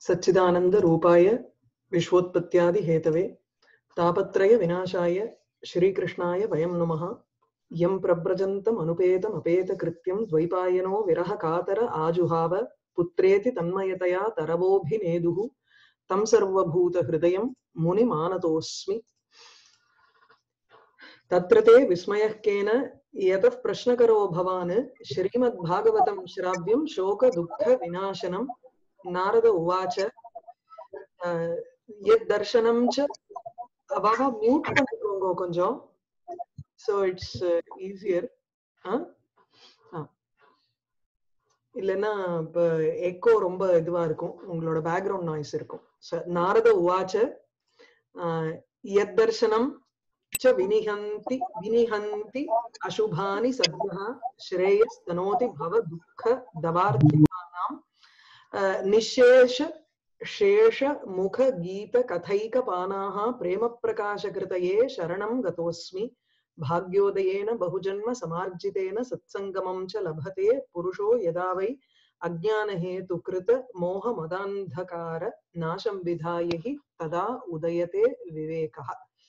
सच्चिदानंद रूपाय विश्वोत्पत्त्यादि Hathaway तापत्रय विनाशाय श्रीकृष्णाय वयं नमः। यं प्रव्रजन्तम् अनुपेतम् अपेतकृत्यं द्वैपायनो विरह कातर आजुहाव पुत्रेति तन्मयतया तरवोऽभिनेदुः तं सर्वभूतहृदयं मुनिमानतोऽस्मि। तत्र ते विस्मयः केन यतः प्रश्नकरो भवान् श्रीमद्भागवतं श्राव्यं शोकदुःखविनाशनं। नारद उवाच यद्दर्शनं च अवावा म्यूट பண்ணிக்கோங்க கொஞ்சம், so it's easier. இல்லைன்னா எக்கோ ரொம்ப இதுவா இருக்கும், உங்களோட பேக்ரவுண்ட் நாய்ஸ் இருக்கும். நாரத உவாச்ச யத்தர்சனம் च विनिहन्ति विनिहन्ति अशुभानि सद्यः श्रेयस्तनोति भव दुःख दवार्थिकानां निशेष शेष मुख गीत कथैक पानाः प्रेम प्रकाश कृतये शरणं गतोऽस्मि। भाग्योदयेन बहुजन्म समार्जितेन सत्संगमं च लभते पुरुषो यदा वै अज्ञान हेतु कृत मोह मदान्धकार नाशं विधाय हि तदा उदयते विवेकः।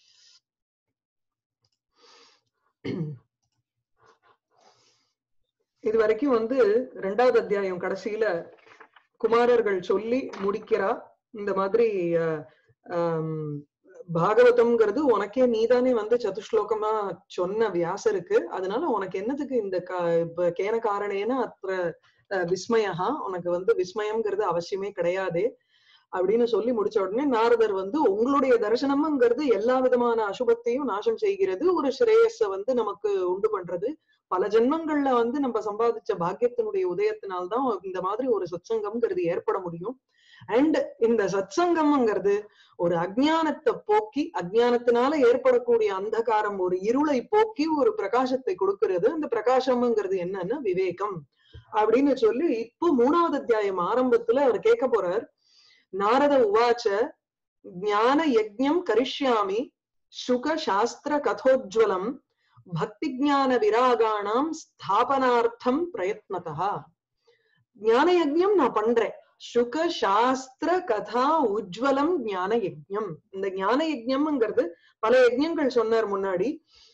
இது வரைக்கும் ரெண்டாவது அத்தியாயம் கடைசியில குமாரர்கள் சொல்லி முடிக்கிறா. இந்த மாதிரி பாகவதம்ங்கிறது உனக்கே நீதானே சதுஷ்லோகமா சொன்ன வியாசருக்கு, அதனால உனக்கு என்னத்துக்கு இந்த கேன காரணேன அത്ര விஸ்மயா, உனக்கு விஸ்மயம்ங்கிறது அவசியமே கிடையாது அப்படின்னு சொல்லி முடிச்ச உடனே நாரதர் உங்களுடைய தரிசனம்ங்கிறது எல்லா விதமான அசுபத்தையும் நாசம் செய்கிறது, ஒரு ஸ்ரேயஸ நமக்கு உண்டு பண்றது. பல ஜென்மங்கள்ல நம்ம சம்பாதிச்ச பாக்கியத்தினுடைய உதயத்தினால்தான் இந்த மாதிரி ஒரு சத்சங்கம்ங்கிறது ஏற்பட முடியும். அண்ட் இந்த சத்சங்கம்ங்கிறது ஒரு அஜ்ஞானத்தை போக்கி, அஜ்ஞானத்தினால ஏற்படக்கூடிய அந்தகாரம், ஒரு இருளை போக்கி ஒரு பிரகாசத்தை கொடுக்கிறது. அந்த பிரகாசம்ங்கிறது என்னன்னா விவேகம் அப்படின்னு சொல்லி இப்போ மூணாவது அத்தியாயம் ஆரம்பத்துல அவர் கேட்க போறார். नारद उवाच ज्ञान यज्ञं करिष्यामि शुक शास्त्र कथोज्वलं भक्ति ज्ञान विरागाणां स्थापनार्थं प्रयत्नतः। ज्ञान यज्ञं நான் பண்றேன், சுக சாஸ்திர கதா உஜ்வலம் ஞான யஜ்ஞம். இந்த ஞான யஜ்ஞம்ங்கிறது பல யஜ்ஞங்கள் சொன்னார் முன்னாடி,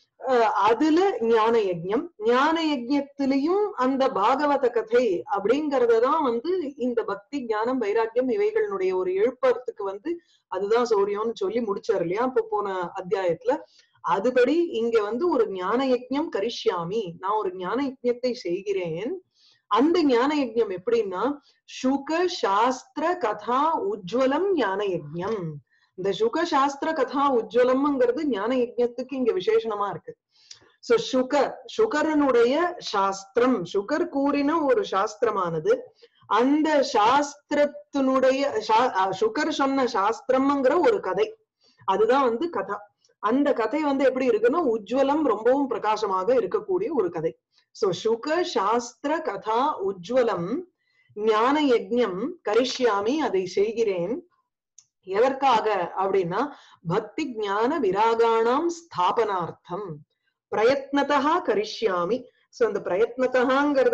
அதுல ஞான யஜ்ஞம், ஞான யஜ்ஞத்திலையும் அந்த பாகவத கதை அப்படிங்கறதான் இந்த பக்தி ஞானம் வைராக்கியம் இவைகளுடைய ஒரு எழுப்பறதுக்கு அதுதான் சௌரியம்னு சொல்லி முடிச்சார் இல்லையா இப்போ போன அத்தியாயத்துல. அதுபடி இங்க ஒரு ஞான யஜ்ஞம் கரிஷ்யாமி, நான் ஒரு ஞான யஜ்ஞத்தை செய்கிறேன். அந்த ஞான யஜ்ஞம் எப்படின்னா சுக சாஸ்திர கதா உஜ்வலம் ஞான யஜ்ஞம். இந்த சுக சாஸ்திர கதா உஜ்வலம்ங்கிறது ஞான யஜ்ஞத்துக்கு இங்க விசேஷமா இருக்கு. சோ சுகரனுடைய சாஸ்திரம், சுகர் கூறின ஒரு சாஸ்திரமானது, அந்த சாஸ்திரத்தினுடைய சுகர் சொன்ன சாஸ்திரம்ங்கிற ஒரு கதை, அதுதான் கதா. அந்த கதை எப்படி இருக்குன்னா உஜ்வலம், ரொம்பவும் பிரகாசமாக இருக்கக்கூடிய ஒரு கதை. சோ சுக சாஸ்திர கதா உஜ்வலம் ஞான யஜ்ஞம் கரிஷ்யாமி, அதை செய்கிறேன். எதற்காக அப்படின்னா பக்தி ஞான விராகாணாம் ஸ்தாபனார்த்தம் பிரயத்னதா கரிஷ்யாமி. சோ அந்த பிரயத்னதாங்கிறத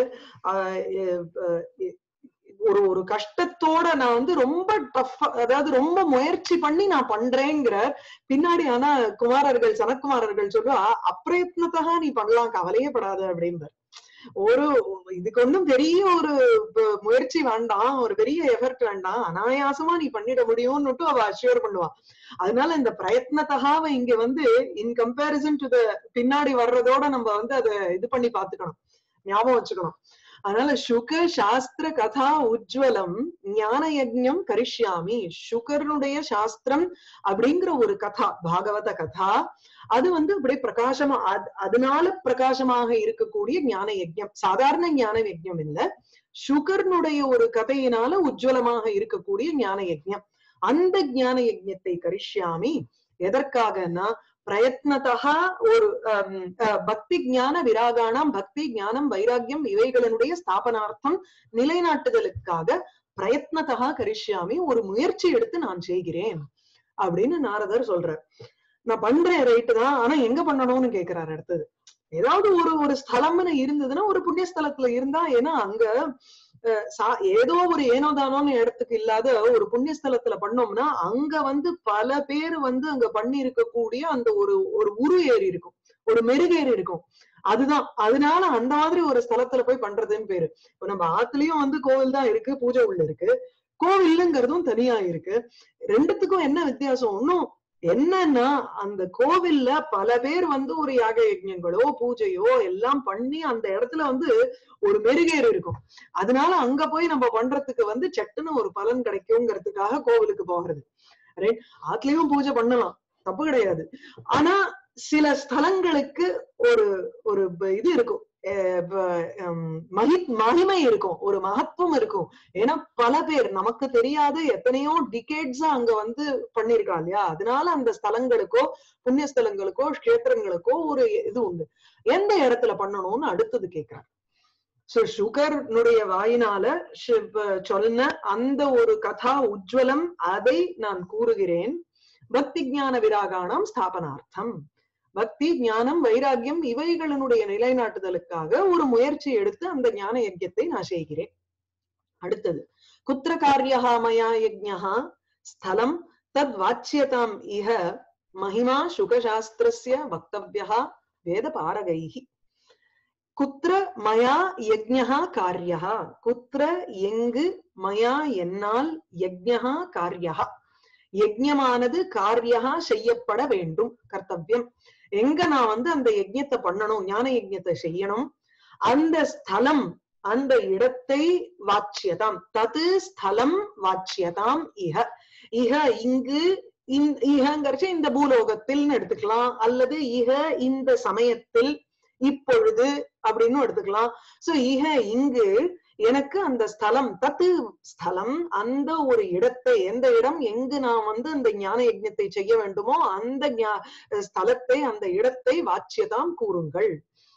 ஒரு கஷ்டத்தோட நான் ரொம்ப டஃப், அதாவது ரொம்ப முயற்சி பண்ணி நான் பண்றேங்கிற பின்னாடி. ஆனா குமாரர்கள் சனத்குமாரர்கள் சொல்லுவா அப்பிரயத்னதா நீ பண்ணலாம், கவலையே படாத அப்படின்பார். ஒரு இதுக்கு ஒன்றும் பெரிய ஒரு முயற்சி வேண்டாம், ஒரு பெரிய எஃபர்ட் வேண்டாம், அனாயாசமா நீ பண்ணிட முடியும்னுட்டு அவ அஷ்யூர் பண்ணுவான். அதனால இந்த பிரயத்னத்தகாவை இங்க இன் கம்பேரிசன் டு த பின்னாடி வர்றதோட நம்ம அதை இது பண்ணி பாத்துக்கணும், ஞாபகம் வச்சுக்கணும். அதனால சுக சாஸ்திர கதா உஜ்வலம் ஞான யஜ்ஞம் கரிஷ்யாமி. சுகருடைய சாஸ்திரம் அப்படிங்கிற ஒரு கதா, பாகவத கதா, அது அப்படியே பிரகாசமா, அதனால பிரகாசமாக இருக்கக்கூடிய ஞான யஜ்ஞம். சாதாரண ஞான யஜ்ஞம் இல்ல, சுகர்னுடைய ஒரு கதையினால உஜ்வலமாக இருக்கக்கூடிய ஞான யஜ்ஞம். அந்த ஞான யஜ்ஞத்தை கரிஷ்யாமி எதற்காகனா பிரயத்னதா ஒரு பக்தி ஞான விராகாணம், பக்தி ஞானம் வைராக்கியம் இவைகளினுடைய ஸ்தாபனார்த்தம் நிலைநாட்டுதலுக்காக பிரயத்னதா கரிஷ்யாமி, ஒரு முயற்சி எடுத்து நான் செய்கிறேன் அப்படின்னு நாரதர் சொல்றார். நான் பண்றேன் ரைட்டு தான், ஆனா எங்க பண்ணணும்னு கேக்குறாரு. அடுத்தது ஏதாவது ஒரு ஸ்தலம்னு இருந்ததுன்னா ஒரு புண்ணிய ஸ்தலத்துல இருந்தா, ஏன்னா அங்க ஏதோ ஒரு ஏனோதானோன்னு இடத்துக்கு இல்லாத ஒரு புண்ணியஸ்தலத்துல பண்ணோம்னா அங்க வந்து பல பேர் வந்து அங்க பண்ணி இருக்கக்கூடிய அந்த ஒரு ஒரு உரு ஏறி இருக்கும், ஒரு மெருகேறி இருக்கும். அதுதான் அதனால அந்த மாதிரி ஒரு ஸ்தலத்துல போய் பண்றதுன்னு பேரு. இப்ப நம்ம ஆத்துலயும் வந்து கோவில் தான் இருக்கு, பூஜை உள்ள இருக்கு, கோவில்ங்கிறதும் தனியா இருக்கு. ரெண்டுத்துக்கும் என்ன வித்தியாசம்? ஒன்னும் என்னன்னா அந்த கோவில்ல பல பேர் வந்து ஒரு யாக யஜ்ஞங்களோ பூஜையோ எல்லாம் பண்ணி அந்த இடத்துல வந்து ஒரு மெருகேறு இருக்கும். அதனால அங்க போய் நம்ம பண்றதுக்கு வந்து சட்டுன்னு ஒரு பலன் கிடைக்குங்கிறதுக்காக கோவிலுக்கு போகிறது. ரைட்? ஆத்துலயும் பூஜை பண்ணலாம், தப்பு கிடையாது. ஆனா சில ஸ்தலங்களுக்கு ஒரு ஒரு இது இருக்கும், மகிமை இருக்கும், ஒரு மகத்துவம் இருக்கும். ஏன்னா பல பேர் நமக்கு தெரியாத எத்தனையோ டிகேட்ஸா அங்க வந்து பண்ணிருக்கா இல்லையா, அதனால அந்த ஸ்தலங்களுக்கோ புண்ணிய ஸ்தலங்களுக்கோ கஷேத்திரங்களுக்கோ ஒரு இது உண்டு. எந்த இடத்துல பண்ணணும்னு அடுத்தது கேட்கிறார். சோ சுகர்னுடைய வாயினால சொன்ன அந்த ஒரு கதா உஜ்வலம் அதை நான் கூறுகிறேன். பக்தி ஞான விராகாணம் ஸ்தாபனார்த்தம், பக்தி ஞானம் வைராகியம் இவைகளினுடைய நிலைநாட்டுதலுக்காக ஒரு முயற்சி எடுத்து அந்த ஞான யஜ்ஞத்தை நான் செய்கிறேன். அடுத்தது குத்திர காரியஹா மயா யஜ்ஞஹா ஸ்தலம் தத் வாச்சியதாம் இஹ மகிமா சுகசாஸ்திரஸ்ய வக்தவ்யஹா வேத பாரகைஹி. குத்திர மயா யஜ்ஞஹா காரியஹா, குத்திர எங்கு, மயா என்னால், யஜ்ஞஹா காரியஹா யஜ்ஞமானது காரியஹா செய்யப்பட வேண்டும், கர்த்தவியம். எங்க நான் வந்து அந்த யஜ்ஞத்தை பண்ணணும், ஞான யஜ்ஞத்தை செய்யணும், அந்த ஸ்தலம் அந்த இடத்தை வாச்சியதாம், தது ஸ்தலம் வாச்சியதாம் இஹ, இஹ இங்கு, இஹங்கிறச்சு இந்த பூலோகத்தில் எடுத்துக்கலாம், அல்லது இஹ இந்த சமயத்தில், இப்பொழுது அப்படின்னு எடுத்துக்கலாம். சோ இஹ இங்கு எனக்கு அந்த ஸ்தலம், தத்து ஸ்தலம் அந்த ஒரு இடத்தை, எந்த இடம் எங்கு நான் வந்து அந்த ஞான யஜ்ஞத்தை செய்ய வேண்டுமோ அந்த ஸ்தலத்தை அந்த இடத்தை வாச்சியதாம் கூறுங்கள்.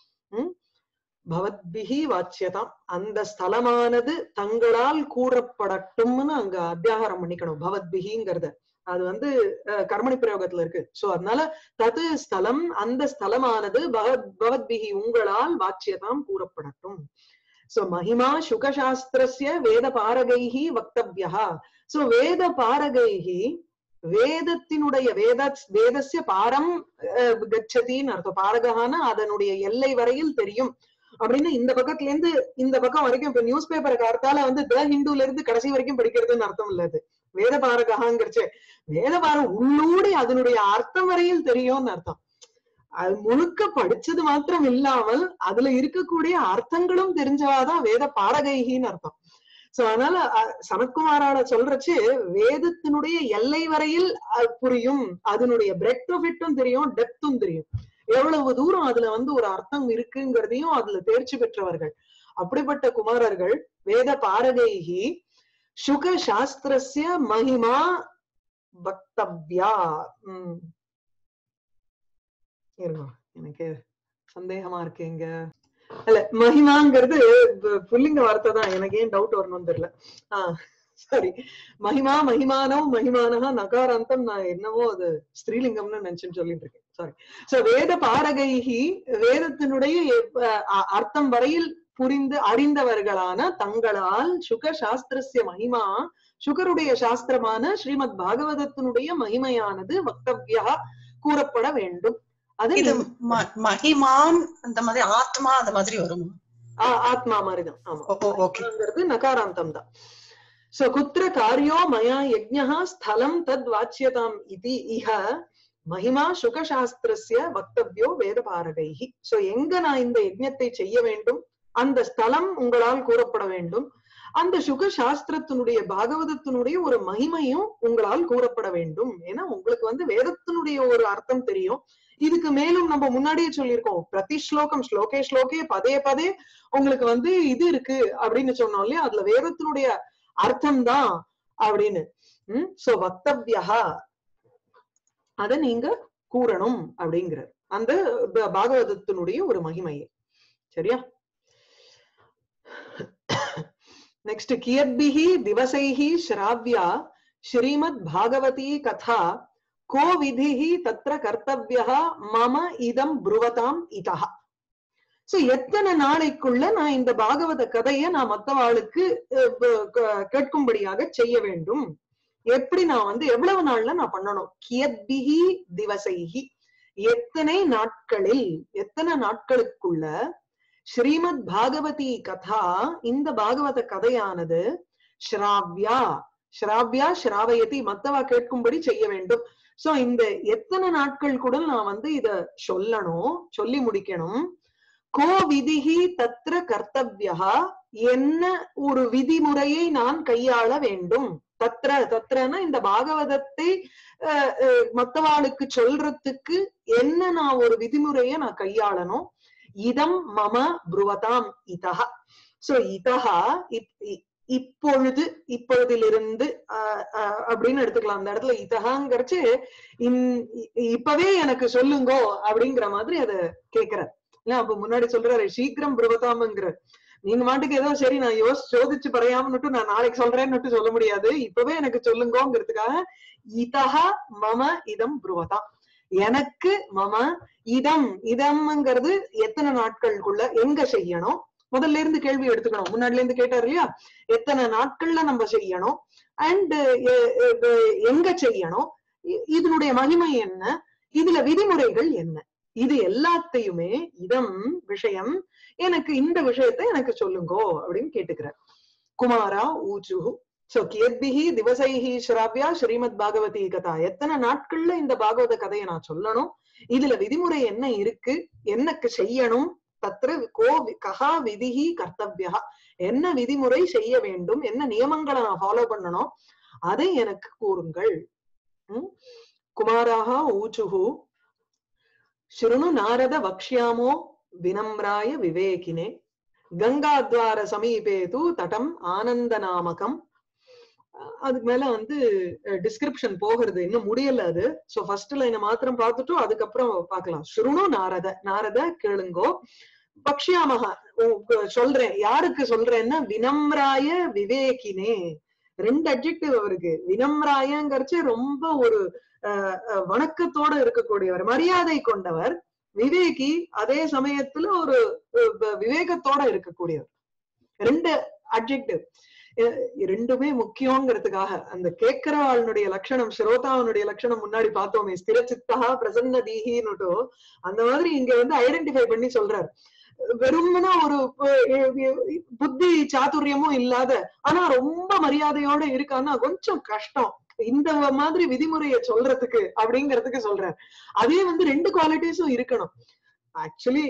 பவத்பிஹி வாச்சியதாம், அந்த ஸ்தலமானது தங்களால் கூறப்படட்டும்னு அங்க அத்தியாகாரம் பண்ணிக்கணும். பவத்பிஹிங்கிறத அது வந்து கர்மணி பிரயோகத்துல இருக்கு. சோ அதனால தது ஸ்தலம் அந்த ஸ்தலமானது பவத்பிஹி உங்களால் வாச்சியதாம் கூறப்படட்டும். சோ மகிமா சுகசாஸ்திரஸ்ய வேத பாரகைஹி வக்தவ்யா. சோ வேத பாரகைஹி வேதத்தினுடைய வேதஸ்ய பாரம் கச்சதின்னு அர்த்தம். பாரகான அதனுடைய எல்லை வரையில் தெரியும் அப்படின்னு இந்த பக்கத்துல இருந்து இந்த பக்கம் வரைக்கும். இப்ப நியூஸ் பேப்பரை கார்த்தால வந்து த ஹிந்துல இருந்து கடைசி வரைக்கும் படிக்கிறதுன்னு அர்த்தம் இல்லது. வேத பாரகாங்கிறச்சு வேத பாரம் உள்ளூடி அதனுடைய அர்த்தம் வரையில் தெரியும்னு அர்த்தம். அது முழுக்க படிச்சது மாத்திரம் இல்லாமல் அதுல இருக்கக்கூடிய அர்த்தங்களும் தெரிஞ்சவாதான் வேத பாரகைகின்னு அர்த்தம். சோ அதனால சனத்குமாரால சொல்றச்சு வேதத்தினுடைய எல்லை வரையில் புரியும், அதனுடைய பிரெட் ஆஃப் இட்டும் தெரியும், டெப்த்தும் தெரியும், எவ்வளவு தூரம் அதுல வந்து ஒரு அர்த்தம் இருக்குங்கிறதையும் அதுல தேர்ச்சி பெற்றவர்கள். அப்படிப்பட்ட குமாரர்கள் வேத பாரகைகி சுக சாஸ்திரஸ்ய மகிமா வக்தவ்யா. எனக்கு சந்தேகமா இருக்கு இங்க. இல்ல மகிமாங்கிறது புல்லிங்க வார்த்தை தான், எனக்கு ஏன் டவுட் வரணும்னு தெரியல. சாரி, மகிமா மகிமானோ மகிமானஹா நகாராந்தம், நான் என்னவோ அது ஸ்ரீலிங்கம்னு நினைச்சுன்னு சொல்லிட்டு இருக்கேன். சாரி. சோ வேத பாரகைகி வேதத்தினுடைய அர்த்தம் வரையில் புரிந்து அறிந்தவர்களான தங்களால் சுக சாஸ்திரஸ்ய மகிமா சுகருடைய சாஸ்திரமான ஸ்ரீமத் பாகவதத்தினுடைய மகிமையானது வக்தவ்யா கூறப்பட வேண்டும். அது மகிமான் அந்த மாதிரி ஆத்மா அந்த மாதிரி வரும். ஆத்மா மாதிரிதான். ஆமாங்கிறது நகாராந்தம் தான். சோ குத்திர காரியோ மயா யஜ்ஞஹா ஸ்தலம் தத் வாச்சியதாம் இதி இஹ மகிமா சுகசாஸ்திரஸ்ய வக்தவ்யோ வேத பாரகைஹி. சோ எங்க நான் இந்த யஜ்ஞத்தை செய்ய வேண்டும், அந்த ஸ்தலம் உங்களால் கூறப்பட வேண்டும், அந்த சுக சாஸ்திரத்தினுடைய பாகவதத்தினுடைய ஒரு மகிமையும் உங்களால் கூறப்பட வேண்டும். ஏன்னா உங்களுக்கு வந்து வேதத்தினுடைய ஒரு அர்த்தம் தெரியும். இதுக்கு மேலும் நம்ம முன்னாடியே சொல்லியிருக்கோம், பிரதி ஸ்லோகம் ஸ்லோகே ஸ்லோகே பதே பதே உங்களுக்கு வந்து இது இருக்கு அப்படின்னு சொன்னோம் இல்லையா, அதுல வேதத்தினுடைய அர்த்தம் தான் அப்படின்னு. சோ வக்தவ்யா அத நீங்க கூறணும் அப்படிங்கிறார், அந்த பாகவதத்தினுடைய ஒரு மகிமையை. சரியா? நெக்ஸ்ட் கியத்பிஹி திவசைஹி ஸ்ராவ்யா ஸ்ரீமத் பாகவதி கதா கோ விதிஹி தத்ர கர்த்தவ்யஹ மம இதம் ப்ருவதாம் இதஹ. சோ எத்தனை நாளைக்குள்ள நான் இந்த பாகவத கதையை நான் மத்தவாளுக்கு கேட்கும்படியாக செய்ய வேண்டும், எப்படி நான் வந்து எவ்வளவு நாள்ல நான் பண்ணணும், கியத்பிஹி திவசைஹி எத்தனை நாட்களில், எத்தனை நாட்களுக்குள்ள ஸ்ரீமத் பாகவதி கதா இந்த பாகவத கதையானது ஸ்ராவ்யா ஸ்ராவ்யா ஸ்ராவயதி மத்தவா கேட்கும்படி செய்ய வேண்டும். சோ இந்த எத்தனை நாட்கள் கூட நான் வந்து இத சொல்லணும், சொல்லி முடிக்கணும். கோ விதிஹி தத்ர கர்த்தவ்யா என்ன ஒரு விதிமுறையை நான் கையாள வேண்டும். தத்ர தத்ரனா இந்த பாகவதத்தை மத்தவாளுக்கு சொல்றதுக்கு என்ன நான் ஒரு விதிமுறையை நான் கையாளணும். இதம் மம புருவதாம் இதஹா. சோ இதஹா இப்பொழுது, இப்பொழுதிலிருந்து அப்படின்னு எடுத்துக்கலாம். அந்த இடத்துல இதஹாங்கிறச்சு இப்பவே எனக்கு சொல்லுங்கோ அப்படிங்கிற மாதிரி அத கேக்குறார். இல்ல அப்ப முன்னாடி சொல்றாரு சீக்கிரம் புருவதாம்ங்கிற, நீங்க மாட்டுக்கு ஏதோ சரி நான் சோதிச்சு பறையாமன்னுட்டு நான் நாளைக்கு சொல்றேன்னு சொல்ல முடியாது, இப்பவே எனக்கு சொல்லுங்கோங்கிறதுக்காக இதஹா மம இதம் புருவதாம், எனக்கு மம இதம், இதம்ங்கிறது எத்தனை நாட்களுக்குள்ள எங்க செய்யணும், முதல்ல இருந்து கேள்வி எடுத்துக்கணும். முன்னாடில இருந்து கேட்டார் இல்லையா, எத்தனை நாட்கள்ல நம்ம செய்யணும் அண்ட் எங்க செய்யணும், இதனுடைய மகிமை என்ன, இதுல விதிமுறைகள் என்ன, இது எல்லாத்தையுமே இதம் விஷயம் எனக்கு இந்த விஷயத்தை எனக்கு சொல்லுங்கோ அப்படின்னு கேட்டுக்கிறார். குமாரா ஊச்சுஹு. சோ கியத்பிஹி திவசைஹி ஸ்ராவ்யா ஸ்ரீமத் பாகவதி கதா எத்தனை நாட்கள்ல இந்த பாகவத கதையை நான் சொல்லணும், இதுல விதிமுறை என்ன இருக்கு, என்னக்கு செய்யணும். தத்ர கஹா விதிஹி கர்த்தவ்யா என்ன விதிமுறை செய்ய வேண்டும், என்ன நியமங்களை நான் ஃபாலோ பண்ணணும், அதை எனக்கு கூறுங்கள். குமாராஹா ஊச்சுஹு ஸ்ருணு நாரத வக்ஷ்யாமோ வினம்ராய விவேகினே கங்காத்வார சமீபேது தடம் ஆனந்த நாமகம். அதுக்கு மேல வந்து டிஸ்கிரிப்ஷன் போகிறது இன்னும் முடியல அது. சோ ஃபர்ஸ்ட் லைனை மாத்திரம் பார்த்துட்டு அதுக்கப்புறம் பார்க்கலாம். ஸ்ருணு நாரத, நாரத கேளுங்கோ, பக்ஷ்யாமகா சொல்றேன், யாருக்கு சொல்றேன்னா வினம்ராய விவேகினே. ரெண்டு அட்ஜெக்டிவ் அவருக்கு. வினம்ராயங்கிறச்சு ரொம்ப ஒரு வணக்கத்தோட இருக்கக்கூடியவர், மரியாதை கொண்டவர். விவேகி அதே சமயத்துல ஒரு விவேகத்தோட இருக்கக்கூடியவர். ரெண்டு அட்ஜெக்டிவ், ரெண்டுமே முக்கியங்கிறதுக்காக. அந்த கேட்கிறவாளுடைய லட்சணம், ஸ்ரோதாவனுடைய லட்சணம் முன்னாடி பார்த்தோமே, ஸ்திரச்சித்தா பிரசன்ன தீஹின்னுட்டோ, அந்த மாதிரி இங்க வந்து ஐடென்டிஃபை பண்ணி சொல்றாரு. வெறும்னா ஒரு புத்தி சாதுரியமும் இல்லாத ஆனா ரொம்ப மரியாதையோட இருக்கான்னா கொஞ்சம் கஷ்டம் இந்த மாதிரி விதிமுறையை சொல்றதுக்கு அப்படிங்கிறதுக்கு சொல்றாரு. அதே வந்து ரெண்டு குவாலிட்டிஸும் இருக்கணும். ஆக்சுவலி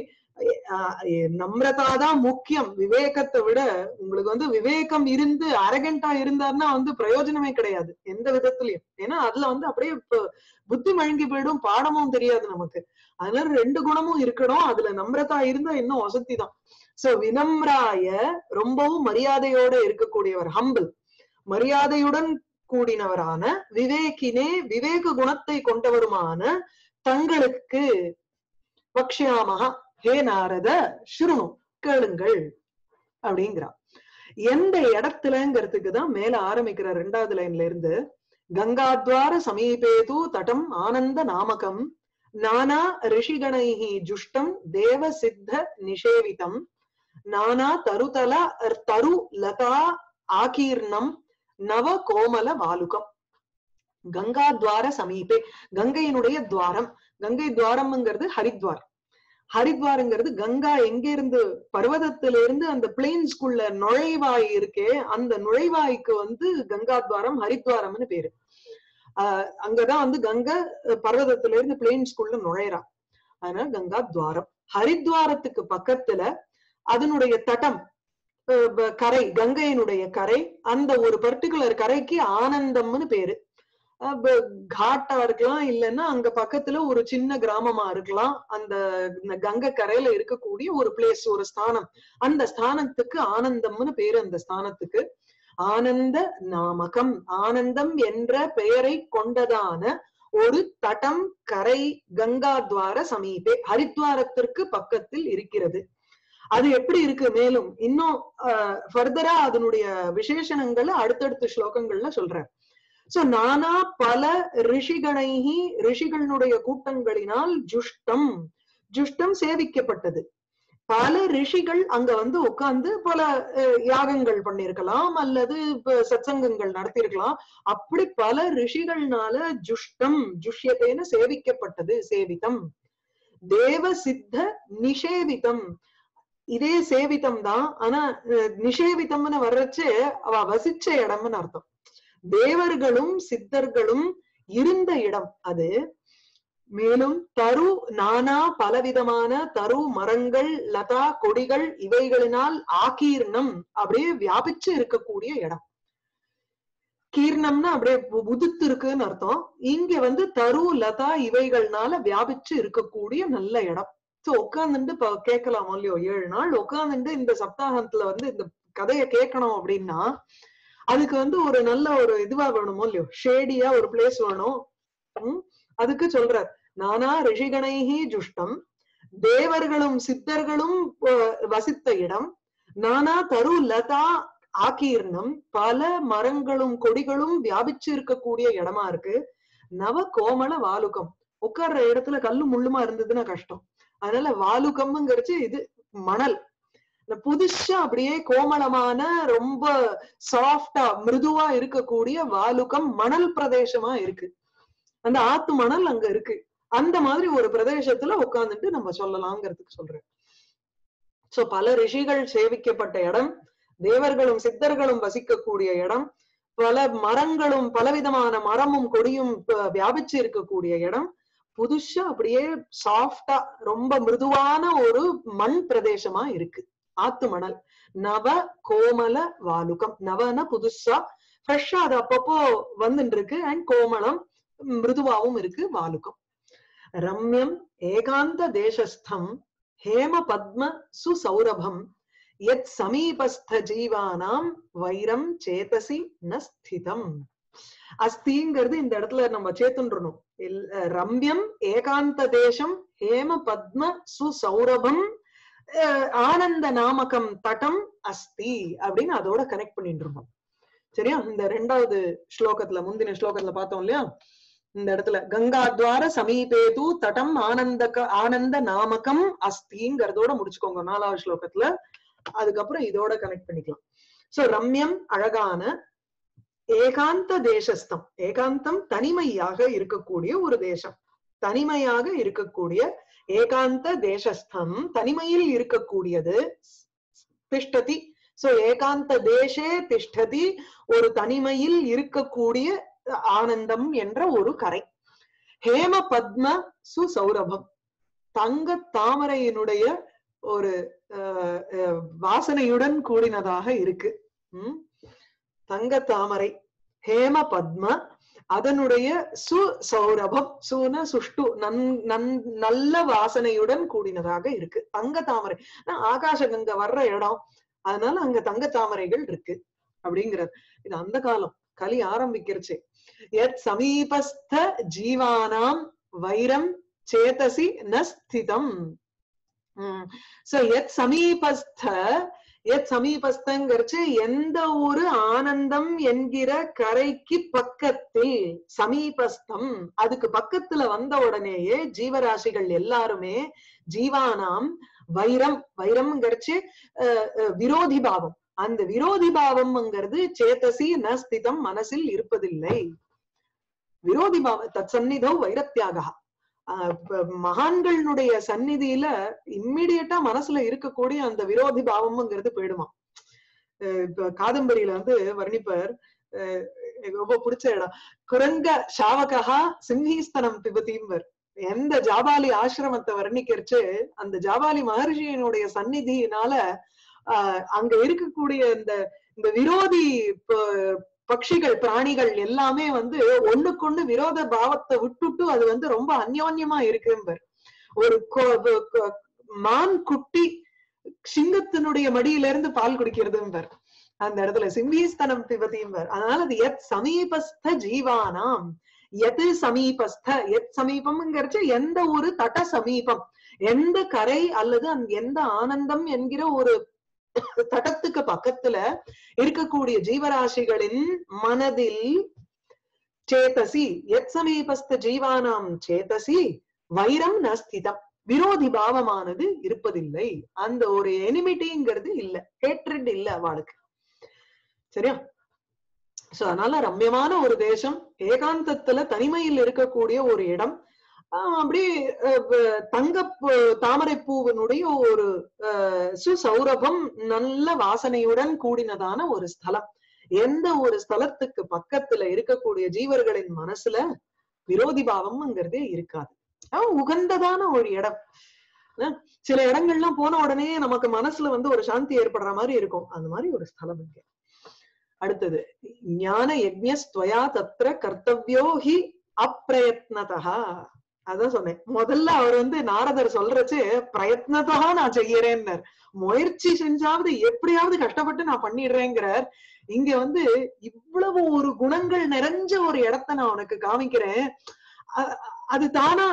நம்ரதாதான் முக்கியம் விவேகத்தை விட. உங்களுக்கு வந்து விவேகம் இருந்து அரகண்டா இருந்தாருன்னா வந்து பிரயோஜனமே கிடையாது எந்த விதத்திலயும். ஏன்னா அதுல வந்து அப்படியே புத்தி மழுங்கி போயிடும், பாடமும் தெரியாது நமக்கு. அதனால ரெண்டு குணமும் இருக்கணும். அதுல நம்ரதா இருந்தா இன்னும் வசதி தான். சோ வினம்ராய ரொம்பவும் மரியாதையோட இருக்கக்கூடியவர், ஹம்பிள், மரியாதையுடன் கூடினவரான, விவேகினே விவேக குணத்தை கொண்டவருமான தங்களுக்கு, வக்ஷ்யாமஹா ஹே நாரத ஸ்ருணு கேளுங்கள் அப்படிங்கிறார். எந்த இடத்துலங்கிறதுக்குதான் மேல ஆரம்பிக்கிற ரெண்டாவது லைன்ல இருந்து, கங்காத்வார சமீபேது தடம் ஆனந்த நாமகம் நானா ரிஷிகணைஹி ஜுஷ்டம் தேவ சித்த நிஷேவிதம் நானா தருதல தரு லதா ஆகீர்ணம் நவ கோமல வாலுகம். கங்கா துவார சமீபே, கங்கையினுடைய துவாரம். கங்கை துவாரம்ங்கிறது ஹரித்வார். ஹரித்வாருங்கிறது கங்கா எங்க இருந்து, பர்வதத்திலிருந்து அந்த பிளெயின்ஸ்குள்ள நுழைவாய் இருக்கே, அந்த நுழைவாய்க்கு வந்து கங்கா துவாரம் ஹரித்வாரம்னு பேரு. அங்கதான் வந்து கங்கை பர்வதத்துல இருந்து பிளெயின்ஸ்குள்ள நுழைறா, அதனால கங்கா துவாரம். ஹரித்வாரத்துக்கு பக்கத்துல அதனுடைய தட்டம், கரை, கங்கையினுடைய கரை, அந்த ஒரு பர்டிகுலர் கரைக்கு ஆனந்தம்னு பேரு. காட்டா இருக்கலாம், இல்லைன்னா அங்க பக்கத்துல ஒரு சின்ன கிராமமா இருக்கலாம். அந்த கங்கை கரையில இருக்கக்கூடிய ஒரு பிளேஸ், ஒரு ஸ்தானம், அந்த ஸ்தானத்துக்கு ஆனந்தம்னு பேரு. அந்த ஸ்தானத்துக்கு ஆனந்த நாமகம், ஆனந்தம் என்ற பெயரை கொண்டதான ஒரு தடம், கரை, கங்கா துவார சமீபே, ஹரித்வாரத்திற்கு பக்கத்தில் இருக்கிறது. அது எப்படி இருக்கு மேலும் இன்னும் ஃபர்தரா அதனுடைய விசேஷணங்களை அடுத்தடுத்த ஸ்லோகங்கள்ல சொல்றேன். சோ நானா பல ரிஷிகணைஹி ரிஷிகளுடைய கூட்டங்களினால் ஜுஷ்டம், ஜுஷ்டம் சேவிக்கப்பட்டது. பல ரிஷிகள் அங்க வந்து உட்கார்ந்து பல யாகங்கள் பண்ணிருக்கலாம் அல்லது சத்சங்கங்கள் நடத்திருக்கலாம். அப்படி பல ரிஷிகள்னால ஜுஷ்டம் ஜுஷ்யத்தேன சேவிக்கப்பட்டது, சேவிதம். தேவ சித்த நிஷேவிதம், இதே சேவிதம் தான். ஆனா நிஷேவிதம்னு வர்றச்சு அவ வசிச்ச இடம்னு அர்த்தம். தேவர்களும் சித்தர்களும் இருந்த இடம் அது. மேலும் தரு நானா பலவிதமான தரு மரங்கள் லதா கொடிகள் இவைகளினால் ஆகீர்ணம் அப்படியே வியாபிச்சு இருக்கக்கூடிய இடம். கீர்ணம்னா அப்படியே உதுத்து இருக்குன்னு அர்த்தம். இங்க வந்து தரு லதா இவைகள்னால வியாபிச்சு இருக்கக்கூடிய நல்ல இடம். சோ உட்கார்ந்துட்டு கேட்கலாமோ இல்லையோ, 7 நாள் உட்கார்ந்துட்டு இந்த சப்தாகத்துல வந்து இந்த கதையை கேட்கணும் அப்படின்னா அதுக்கு வந்து ஒரு நல்ல ஒரு இதுவா வேணுமோ இல்லையோ, ஷேடியா ஒரு பிளேஸ் வேணும். அதுக்கு சொல்றார் நானா ரிஷிகணைஹி ஜுஷ்டம், தேவர்களும் சித்தர்களும் வசித்த இடம். நானா தரு லதா ஆகீர்ணம், பல மரங்களும் கொடிகளும் வியாபிச்சு இருக்கக்கூடிய இடமா இருக்கு. நவ கோமள வாலுகம், உட்கார்ற இடத்துல கல்லு முள்ளுமா இருந்ததுன்னா கஷ்டம். அதனால வாலுகம்ங்கிறச்சு இது மணல், புதுசா அப்படியே கோமளமான ரொம்ப சாஃப்டா மிருதுவா இருக்கக்கூடிய வாலுகம் மணல் பிரதேசமா இருக்கு. அந்த ஆத்து மணல் அங்க இருக்கு. அந்த மாதிரி ஒரு பிரதேசத்துல உட்கார்ந்துட்டு நம்ம சொல்லலாம்ங்கிறதுக்கு சொல்றேன். சோ பல ரிஷிகள் சேவிக்கப்பட்ட இடம், தேவர்களும் சித்தர்களும் வசிக்கக்கூடிய இடம், பல மரங்களும் பலவிதமான மரமும் கொடியும் வியாபிச்சு இருக்கக்கூடிய இடம், புதுசா அப்படியே சாஃப்டா ரொம்ப மிருதுவான ஒரு மண் பிரதேசமா இருக்கு, ஆத்து மணல். நவ கோமல வாலுகம், நவன புதுசா ஃப்ரெஷ்ஷா அது அப்பப்போ வந்துட்டு இருக்கு. அண்ட் கோமலம் மிருதுவாவும் இருக்கு வாலுகம். ரம்யம் ஏகாந்த தேசஸ்தம் ஹேம பத்ம சுசௌரபம் யத் சமீபஸ்த ஜீவானாம் வைரம் சேதசி நஸ்திதம். அஸ்திங்கிறது இந்த இடத்துல நம்ம சேத்துன்றணும். ரம்யம் ஏகாந்த தேசம் ஹேம பத்ம சுசௌரபம் ஆனந்த நாமகம் தடம் அஸ்தி அப்படின்னு அதோட கனெக்ட் பண்ணிட்டு இருக்கோம். சரியா? இந்த 2வது ஸ்லோகத்துல, முந்தின ஸ்லோகத்துல பார்த்தோம் இல்லையா, இந்த இடத்துல கங்காத்வார சமீபேது தடம் ஆனந்த நாமகம் அஸ்திங்கிறதோட முடிச்சுக்கோங்க 4வது ஸ்லோகத்துல. அதுக்கப்புறம் இதோட கனெக்ட் பண்ணிக்கலாம். சோ ரம்யம் அழகான, ஏகாந்த தேசஸ்தம், ஏகாந்தம் தனிமையாக இருக்கக்கூடிய ஒரு தேசம், தனிமையாக இருக்கக்கூடிய ஏகாந்த தேசஸ்தம் தனிமையில் இருக்கக்கூடியது. திஷ்டதி, சோ ஏகாந்த தேசே திஷ்டதி, ஒரு தனிமையில் இருக்கக்கூடிய ஆனந்தம் என்ற ஒரு கரை. ஹேம பத்ம சுசௌரபம், தங்க தாமரையினுடைய ஒரு வாசனையுடன் கூடினதாக இருக்கு. தங்க தாமரை ஹேம பத்ம, அதனுடைய சுசௌரபம், சுன சுஷ்டு நல்ல வாசனையுடன் கூடினதாக இருக்கு. தங்க தாமரை ஆகாச கங்கை வர்ற இடம், அதனால அங்க தங்க தாமரைகள் இருக்கு அப்படிங்கிறது. இது அந்த காலம், கலி ஆரம்பிக்கிறச்சு. யத் சமீபஸ்த ஜீவானாம் வைரம் சேதசி நஸ்திதம். சோ யத் சமீபஸ்த, யத் சமீபஸ்தங்கிறச்சு எந்த ஒரு ஆனந்தம் என்கிற கரைக்கு பக்கத்தில், சமீபஸ்தம் அதுக்கு பக்கத்துல வந்த உடனேயே ஜீவராசிகள் எல்லாருமே ஜீவானாம் வைரம், வைரம்ங்கிறச்சு விரோதி பாவம், அந்த விரோதி பாவம்ங்கிறது சேதசி நஸ்திதம் மனசில் இருப்பதில்லை. விரோதி பாவம் தத் சந்நிதௌ வைரத்யாகா, மகான்களுடைய சந்நிதியில இம்மிடியட்டா மனசுல இருக்கக்கூடிய அந்த விரோதி பாவம்ங்கிறது போயிடுமா. இப்ப காதம்பரியில வந்து வர்ணிப்பர், ரொம்ப பிடிச்ச இடம், குரங்க சாவகா சிம்ஹீஸ்தனம் பிபதிம்பர். எந்த ஜாபாலி ஆசிரமத்தை வர்ணிக்கிறச்சு, அந்த ஜாபாலி மகர்ஷியினுடைய சந்நிதியினால அங்க இருக்கக்கூடிய இந்த விரோதி பட்சிகள் பிராணிகள் எல்லாமே வந்து ஒண்ணுக்கொண்ணு விரோத பாவத்தை விட்டுட்டு அது வந்து ரொம்ப அந்யோன்யமா இருக்கும்பர். ஒரு மான் குட்டி சிங்கத்தினுடைய மடியில இருந்து பால் குடிக்கிறதும்பர் அந்த இடத்துல, சிம்ஹீஸ்தனம் பிபதிம்பர். அதனால அது எத் சமீபஸ்த ஜீவானாம், எது சமீபஸ்த, எத் சமீபம்ங்கிறச்சு எந்த ஒரு தட சமீபம், எந்த கரை அல்லது எந்த ஆனந்தம் என்கிற ஒரு தடத்துக்கு பக்கத்துல இருக்கக்கூடிய ஜீவராசிகளின் மனதில் சேதசி, எத் சமீபஸ்த ஜீவானாம் சேதசி வைரம் நஸ்திதம், விரோதி பாவமானது இருப்பதில்லை. அந்த ஒரு எனிமிட்டிங்கிறது இல்ல, ஹேட்ரட் இல்ல அவளுக்கு. சரியா? சோ அதனால ரம்யமான ஒரு தேசம், ஏகாந்தத்துல தனிமையில் இருக்கக்கூடிய ஒரு இடம், அப்படியே தங்க தாமரை பூவனுடைய ஒரு சுசௌரபம் நல்ல வாசனையுடன் கூடினதான ஒரு ஸ்தலம். எந்த ஒரு ஸ்தலத்துக்கு பக்கத்துல இருக்கக்கூடிய ஜீவர்களின் மனசுல விரோதி பாவம்ங்கிறதே இருக்காது. உகந்ததான ஒரு இடம். சில இடங்கள்லாம் போன உடனே நமக்கு மனசுல ஒரு சாந்தி ஏற்படுற மாதிரி இருக்கும். அந்த மாதிரி ஒரு ஸ்தலம் இங்க. அடுத்தது ஞான யஜ்ஞஸ்த்வயா தத்ர கர்த்தவ்யோ ஹி அப்பிரயத்னதா. அதான் சொன்னேன் முதல்ல. அவர் நாரதர் சொல்றச்சு பிரயத்னதா நான் செய்யறேன்னார். முயற்சி செஞ்சாவது எப்படியாவது கஷ்டப்பட்டு நான் பண்ணிடுறேங்கிறார். இங்க இவ்வளவு ஒரு குணங்கள் நிறைஞ்ச ஒரு இடத்த நான் உனக்கு காமிக்கிறேன், அது தானா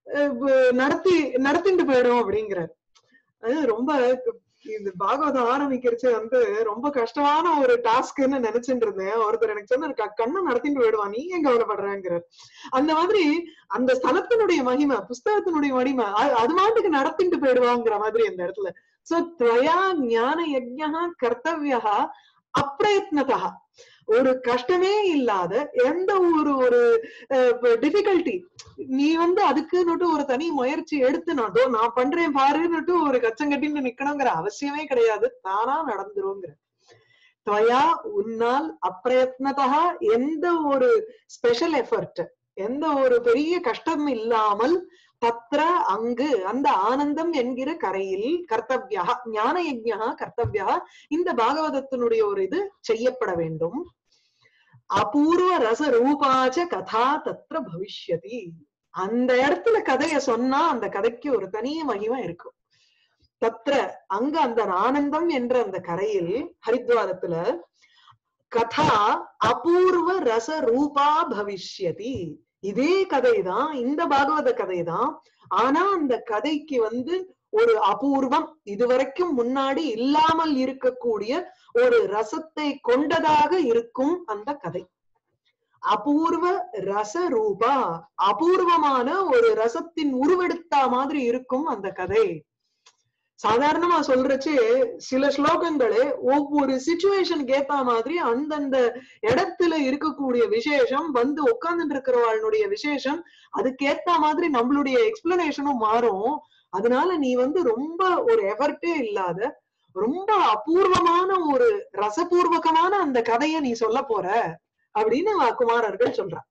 நடத்திட்டு போயிடும் அப்படிங்கிறார். அது ரொம்ப இது பாகவதம் ஆரம்பிக்கிறச்சு ரொம்ப கஷ்டமான ஒரு டாஸ்க்ன்னு நினைச்சுட்டு இருந்தேன். ஒருத்தர் எனக்கு சொன்னார், கண்ணை நடத்திட்டு போயிடுவான், நீ ஏன் கவலைப்படுறாங்கிறார். அந்த மாதிரி அந்த ஸ்தலத்தினுடைய மகிமை, புஸ்தகத்தினுடைய மகிமை அது மாட்டுக்கு நடத்திட்டு போயிடுவாங்கிற மாதிரி அந்த இடத்துல. சோ த்வயா ஞான யஜ்ஞா கர்த்தவ்யா அப்பிரயத்னதா. ஒரு கஷ்டமே இல்லாத எந்த ஒரு டிஃபிகல்ட்டி நீ அதுக்குன்னுட்டு ஒரு தனி முயற்சி எடுத்து நான் பண்றேன் பாருன்னுட்டு ஒரு கச்சங்கட்டின்னு நிக்கணுங்கிற அவசியமே கிடையாது, தானா நடந்துருங்கிற. துவயா உன்னால் அப்பிரயத்னதா எந்த ஒரு ஸ்பெஷல் எஃபர்ட், எந்த ஒரு பெரிய கஷ்டம் இல்லாமல் தத்ர அங்கு அந்த ஆனந்தம் என்கிற கரையில் கர்த்தவ்யா ஞான யஜ்ஞா கர்த்தவ்யா இந்த பாகவதத்தினுடைய ஒரு இது செய்யப்பட வேண்டும். அபூர்வ ரச ரூபாச்ச கதா தத்ர பவிஷ்யதி. அந்த இடத்துல கதைய சொன்னா அந்த கதைக்கு ஒரு தனி மகிமை இருக்கும். தத்ர அங்க அந்த ஆனந்தம் என்ற அந்த கரையில் ஹரித்வாரத்துல கதா அபூர்வ ரச ரூபா பவிஷ்யதி. இதே கதைதான், இந்த பாகவத கதைதான். ஆனா அந்த கதைக்கு ஒரு அபூர்வம், இதுவரைக்கும் முன்னாடி இல்லாமல் இருக்கக்கூடிய ஒரு ரசத்தை கொண்டதாக இருக்கும் அந்த கதை. அபூர்வ ரச ரூபா, அபூர்வமான ஒரு ரசத்தின் உருவெடுத்தா மாதிரி இருக்கும் அந்த கதை. சாதாரணமா சொல்றச்சு சில ஸ்லோகங்களே ஒவ்வொரு சிச்சுவேஷனுக்கு ஏத்த மாதிரி அந்தந்த இடத்துல இருக்கக்கூடிய விசேஷம் உட்கார்ந்துட்டு இருக்கிறவாளுடைய விசேஷம் அதுக்கேத்த மாதிரி நம்மளுடைய எக்ஸ்பிளனேஷனும் மாறும். அதனால நீ ரொம்ப ஒரு எஃபர்ட்டே இல்லாத ரொம்ப அபூர்வமான ஒரு ரசபூர்வகமான அந்த கதையை நீ சொல்ல போற அப்படின்னு குமாரர்கள் சொல்றான்.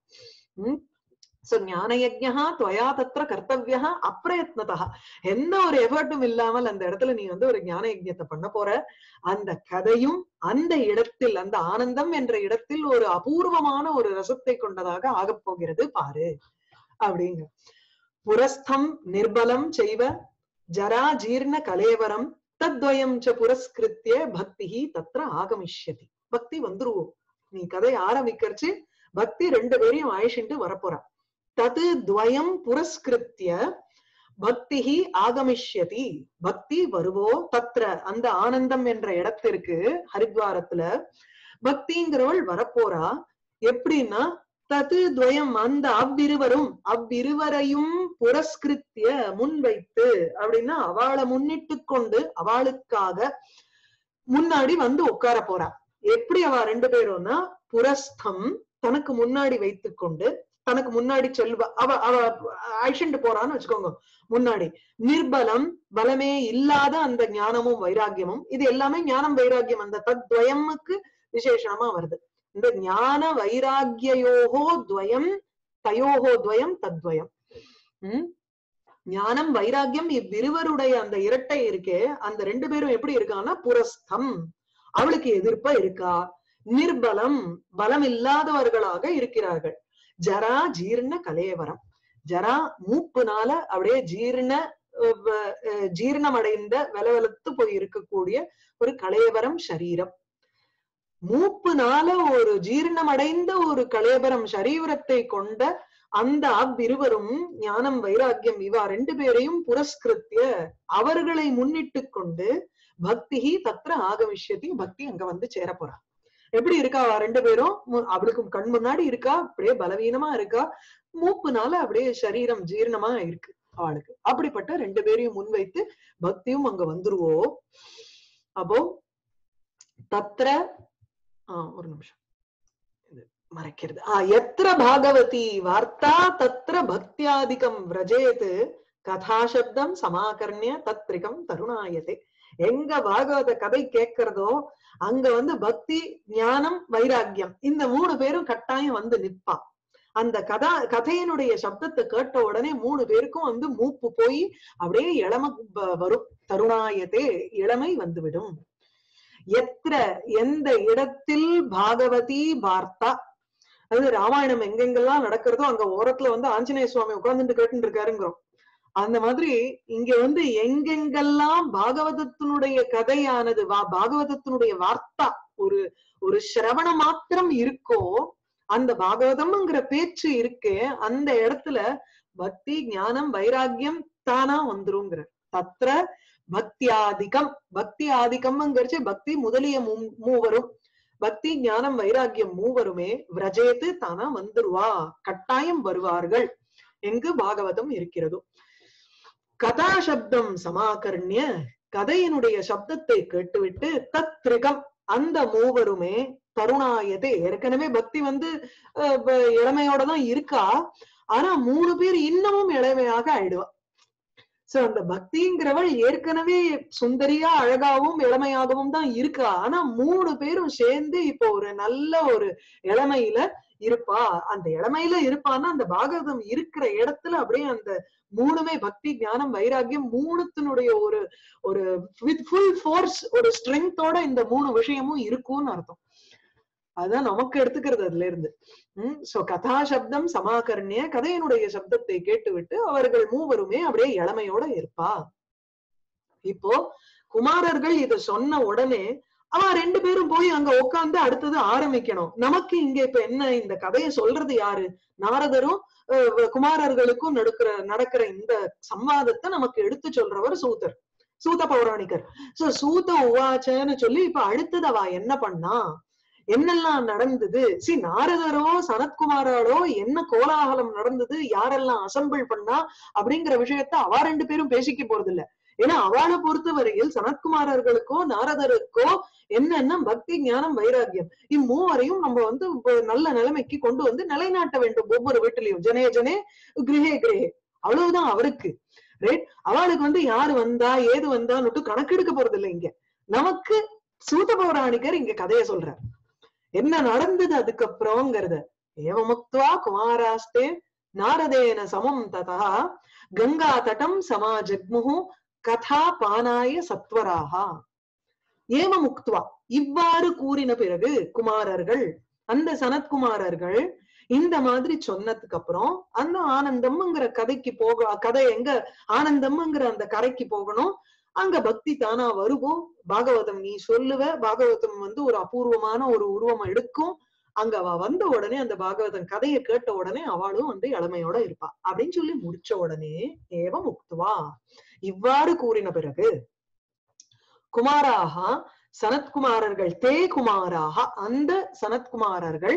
சோ ஞான யஜ்ஞா துவயா தத்ர கர்த்தவ்யா அப்பிரயத்னதா. எந்த ஒரு எஃபர்ட்டும் இல்லாமல் அந்த இடத்துல நீ ஒரு ஞான யஜ்ஞத்தை பண்ண போற. அந்த கதையும் அந்த இடத்தில் அந்த ஆனந்தம் என்ற இடத்தில் ஒரு அபூர்வமான ஒரு ரசத்தை கொண்டதாக ஆகப் போகிறது பாரு அப்படிங்க. புரஸ்தம் நிர்பலம் செய்வ ஜரா ஜீர்ண கலேவரம் தத்வயம் ச புரஸ்கிருத்திய பக்தி தத்ர ஆகமிஷ்யதி. பக்தி வந்துருவோம். நீ கதை ஆரம்பிக்கிறச்சு பக்தி ரெண்டு பேரையும் ஆயிஷிட்டு வரப்போறா. தது துவயம் புரஸ்கிருத்திய பக்தி ஆகமிஷ்யதி. பக்தி வருவோ தத்ர அந்த ஆனந்தம் என்ற இடத்திற்கு ஹரித்வாரத்துல பக்திங்கிறவள் வரப்போறா. எப்படின்னா தது துவயம் அந்த அவ்விருவரையும் புரஸ்கிருத்திய முன்வைத்து அப்படின்னா அவளை முன்னிட்டு கொண்டு அவளுக்காக முன்னாடி உட்கார போறா. எப்படி அவ ரெண்டு பேரும்னா புரஸ்தம் தனக்கு முன்னாடி வைத்து கொண்டு தனக்கு முன்னாடி செல்வா அவ அழிச்சுட்டு போறான்னு வச்சுக்கோங்க. முன்னாடி நிர்பலம் பலமே இல்லாத அந்த ஞானமும் வைராக்கியமும், இது எல்லாமே ஞானம் வைராக்கியம் அந்த தத்வயமுக்கு விசேஷமா வருது. இந்த ஞான வைராக்கியோகோ துவயம் தயோகோ துவயம் தத்வயம். ஞானம் வைராக்கியம் இவ்விருவருடைய அந்த இரட்டை இருக்கே, அந்த ரெண்டு பேரும் எப்படி இருக்கான்னா புரஸ்தம் அவளுக்கு எதிர்ப்பா இருக்கா, நிர்பலம் பலம் இல்லாதவர்களாக இருக்கிறார்கள். ஜரா ஜீர்ண கலேவரம், ஜரா மூப்புனால அப்படியே ஜீர்ணமடைந்த வெலவெலத்து போய் இருக்கக்கூடிய ஒரு கலேவரம் சரீரம். மூப்புனால ஒரு ஜீர்ணமடைந்த ஒரு கலேபரம் சரீரத்தை கொண்ட அந்த அவ்விருவரும் ஞானம் வைராக்கியம் இவா ரெண்டு பேரையும் புரஸ்கிருத்திய அவர்களை முன்னிட்டு கொண்டு பக்தி தத்ர ஆகமிஷ்யதி. பக்தி அங்க சேர போறா. எப்படி இருக்கா ரெண்டு பேரும்? அவளுக்கு கண் முன்னாடி இருக்கா, அப்படியே பலவீனமா இருக்கா, மூப்புனால அப்படியே சரீரம் ஜீர்ணமா இருக்கு. அவளுக்கு. அப்படிப்பட்ட ரெண்டு பேரையும் முன்வைத்து பக்தியும் அங்க வந்துருவோம். அப்போ தத்ர ஒரு நிமிஷம் மறைக்கிறது. எத்திர பாகவதி வார்த்தா தத்ர பக்தியாதிகம் விரஜேத் கதாசப்தம் சமாகர்ணிய தத்ரிகம் தருணாயதே. எங்க பாகவத கதை கேட்கிறதோ அங்க வந்து பக்தி, ஞானம், வைராக்கியம் இந்த மூணு பேரும் கட்டாயம் வந்து நிற்பா. அந்த கதையினுடைய சப்தத்தை கேட்ட உடனே மூணு பேருக்கும் வந்து மூப்பு போய் அப்படியே இளம வரும். தருணாயதே, இளமை வந்துவிடும். எத்திர, எந்த இடத்தில் பாகவதி வார்த்தா, அதாவது ராமாயணம் எங்கெங்கெல்லாம் நடக்கிறதோ அங்க ஓரத்துல வந்து ஆஞ்சநேய சுவாமி உட்கார்ந்துட்டு கேட்டு இருக்காருங்கிறோம். அந்த மாதிரி இங்க வந்து எங்கெங்கெல்லாம் பாகவதத்தினுடைய கதையானது பாகவதத்தினுடைய வார்த்தா ஒரு சிரவண மாத்திரம் இருக்கோ, அந்த பாகவதம்ங்கிற பேச்சு இருக்கே, அந்த இடத்துல பக்தி, ஞானம், வைராக்கியம் தானா வந்துருங்கிற. தத்ர பக்தியாதிகம், பக்தி ஆதிக்கம்ங்கிறச்சு பக்தி முதலிய மூவரும், பக்தி, ஞானம், வைராக்கியம் மூவருமே விரஜேத்து தானா வந்துருவா, கட்டாயம் வருவார்கள் எங்கு பாகவதம் இருக்கிறதோ. கதா சப்தம் சமாகர்ணிய, கதையினுடைய சப்தத்தை கேட்டுவிட்டு தத்ரிகம், அந்த மூவருமே தருணாயதே, ஏற்கனவே பக்தி வந்து இளமையோட தான் இருக்கா, ஆனா மூணு பேர் இன்னமும் இளமையாக ஆயிடுவா. சோ அந்த பக்திங்கிறவள் ஏற்கனவே சுந்தரியா அழகாவும் இளமையாகவும் தான் இருக்கா. ஆனா மூணு பேரும் சேர்ந்து இப்போ ஒரு நல்ல ஒரு இளமையில இருப்பா. அந்த இளமையில இருப்பான்னா அந்த பாகவதம் இருக்கிற இடத்துல அப்படியே அந்த மூணுமே பக்தி, ஞானம், வைராக்கியம் மூணுத்தினுடைய ஒரு வித் ஃபுல் ஃபோர்ஸ், ஒரு ஸ்ட்ரென்த்தோட இந்த மூணு விஷயமும் இருக்கும்னு அர்த்தம். அதான் நமக்கு எடுத்துக்கிறது அதுல இருந்து. சோ கதா சப்தம் சமாகர்ணிய, கதையினுடைய சப்தத்தை கேட்டுவிட்டு அவர்கள் மூவருமே அப்படியே இளமையோட இருப்பா. இப்போ குமாரர்கள் இத சொன்ன உடனே அவன் ரெண்டு பேரும் போய் அங்க உட்கார்ந்து அடுத்தது ஆரம்பிக்கணும். நமக்கு இங்க இப்ப என்ன, இந்த கதையை சொல்றது யாரு? நாரதரும் குமாரர்களுக்கும் நடக்கிற இந்த சம்வாதத்தை நமக்கு எடுத்து சொல்றவர் சூதர், சூத பௌராணிகர். சோ சூத உவாச்சன்னு சொல்லி இப்ப அடுத்தது அவ என்ன பண்ணா, என்னெல்லாம் நடந்தது, நாரதரோ சனத்குமாராலோ என்ன கோலாகலம் நடந்தது, யாரெல்லாம் அசம்பிள் பண்ணா அப்படிங்கிற விஷயத்த அவ ரெண்டு பேரும் பேசிக்க போறது இல்ல. ஏன்னா அவளை பொறுத்த வரையில் சனத்குமாரர்களுக்கோ நாரதருக்கோ என்னன்னா பக்தி, ஞானம், வைராக்கியம் இம்மூவரையும் நம்ம வந்து நல்ல நிலைமைக்கு கொண்டு வந்து நிலைநாட்ட வேண்டும். ஒவ்வொரு வீட்டிலையும் ஜனே ஜனே கிரகே கிரகே, அவ்வளவுதான் அவருக்கு. ரைட்? அவளுக்கு வந்து யாரு வந்தா ஏது வந்தான்னு கணக்கெடுக்க போறது இல்லை. இங்க நமக்கு சூத பௌராணிகர் இங்க கதையை சொல்றார், என்ன நடந்தது அதுக்கப்புறம்ங்கிறத. ஏவமுக்த்வா குமாராஸ்தே நாரதேன சமம் ததா கங்கா தடம் சமாஜக்முஹு கதா பானாய சத்வராஹா. ஏவமுக்த்வா, இவ்வாறு கூறின பிறகு குமாரர்கள், அந்த சனத்குமாரர்கள் இந்த மாதிரி சொன்னதுக்கு அப்புறம் அந்த ஆனந்தம்ங்கிற கதைக்கு கதை எங்க ஆனந்தம்ங்கிற அந்த கரைக்கு போகணும். அங்க பக்தி தானா வருவோம். பாகவதம் நீ சொல்லுவ, பாகவதம் வந்து ஒரு அபூர்வமான ஒரு உருவம் எடுக்கும். அங்க அவ வந்த உடனே அந்த பாகவதம் கதையை கேட்ட உடனே அவளும் வந்து இளமையோட இருப்பா அப்படின்னு சொல்லி முடிச்ச உடனே ஏவ முக்துவா, இவ்வாறு கூறின பிறகு குமாராக சனத்குமாரர்கள், தே குமாராக அந்த சனத்குமாரர்கள்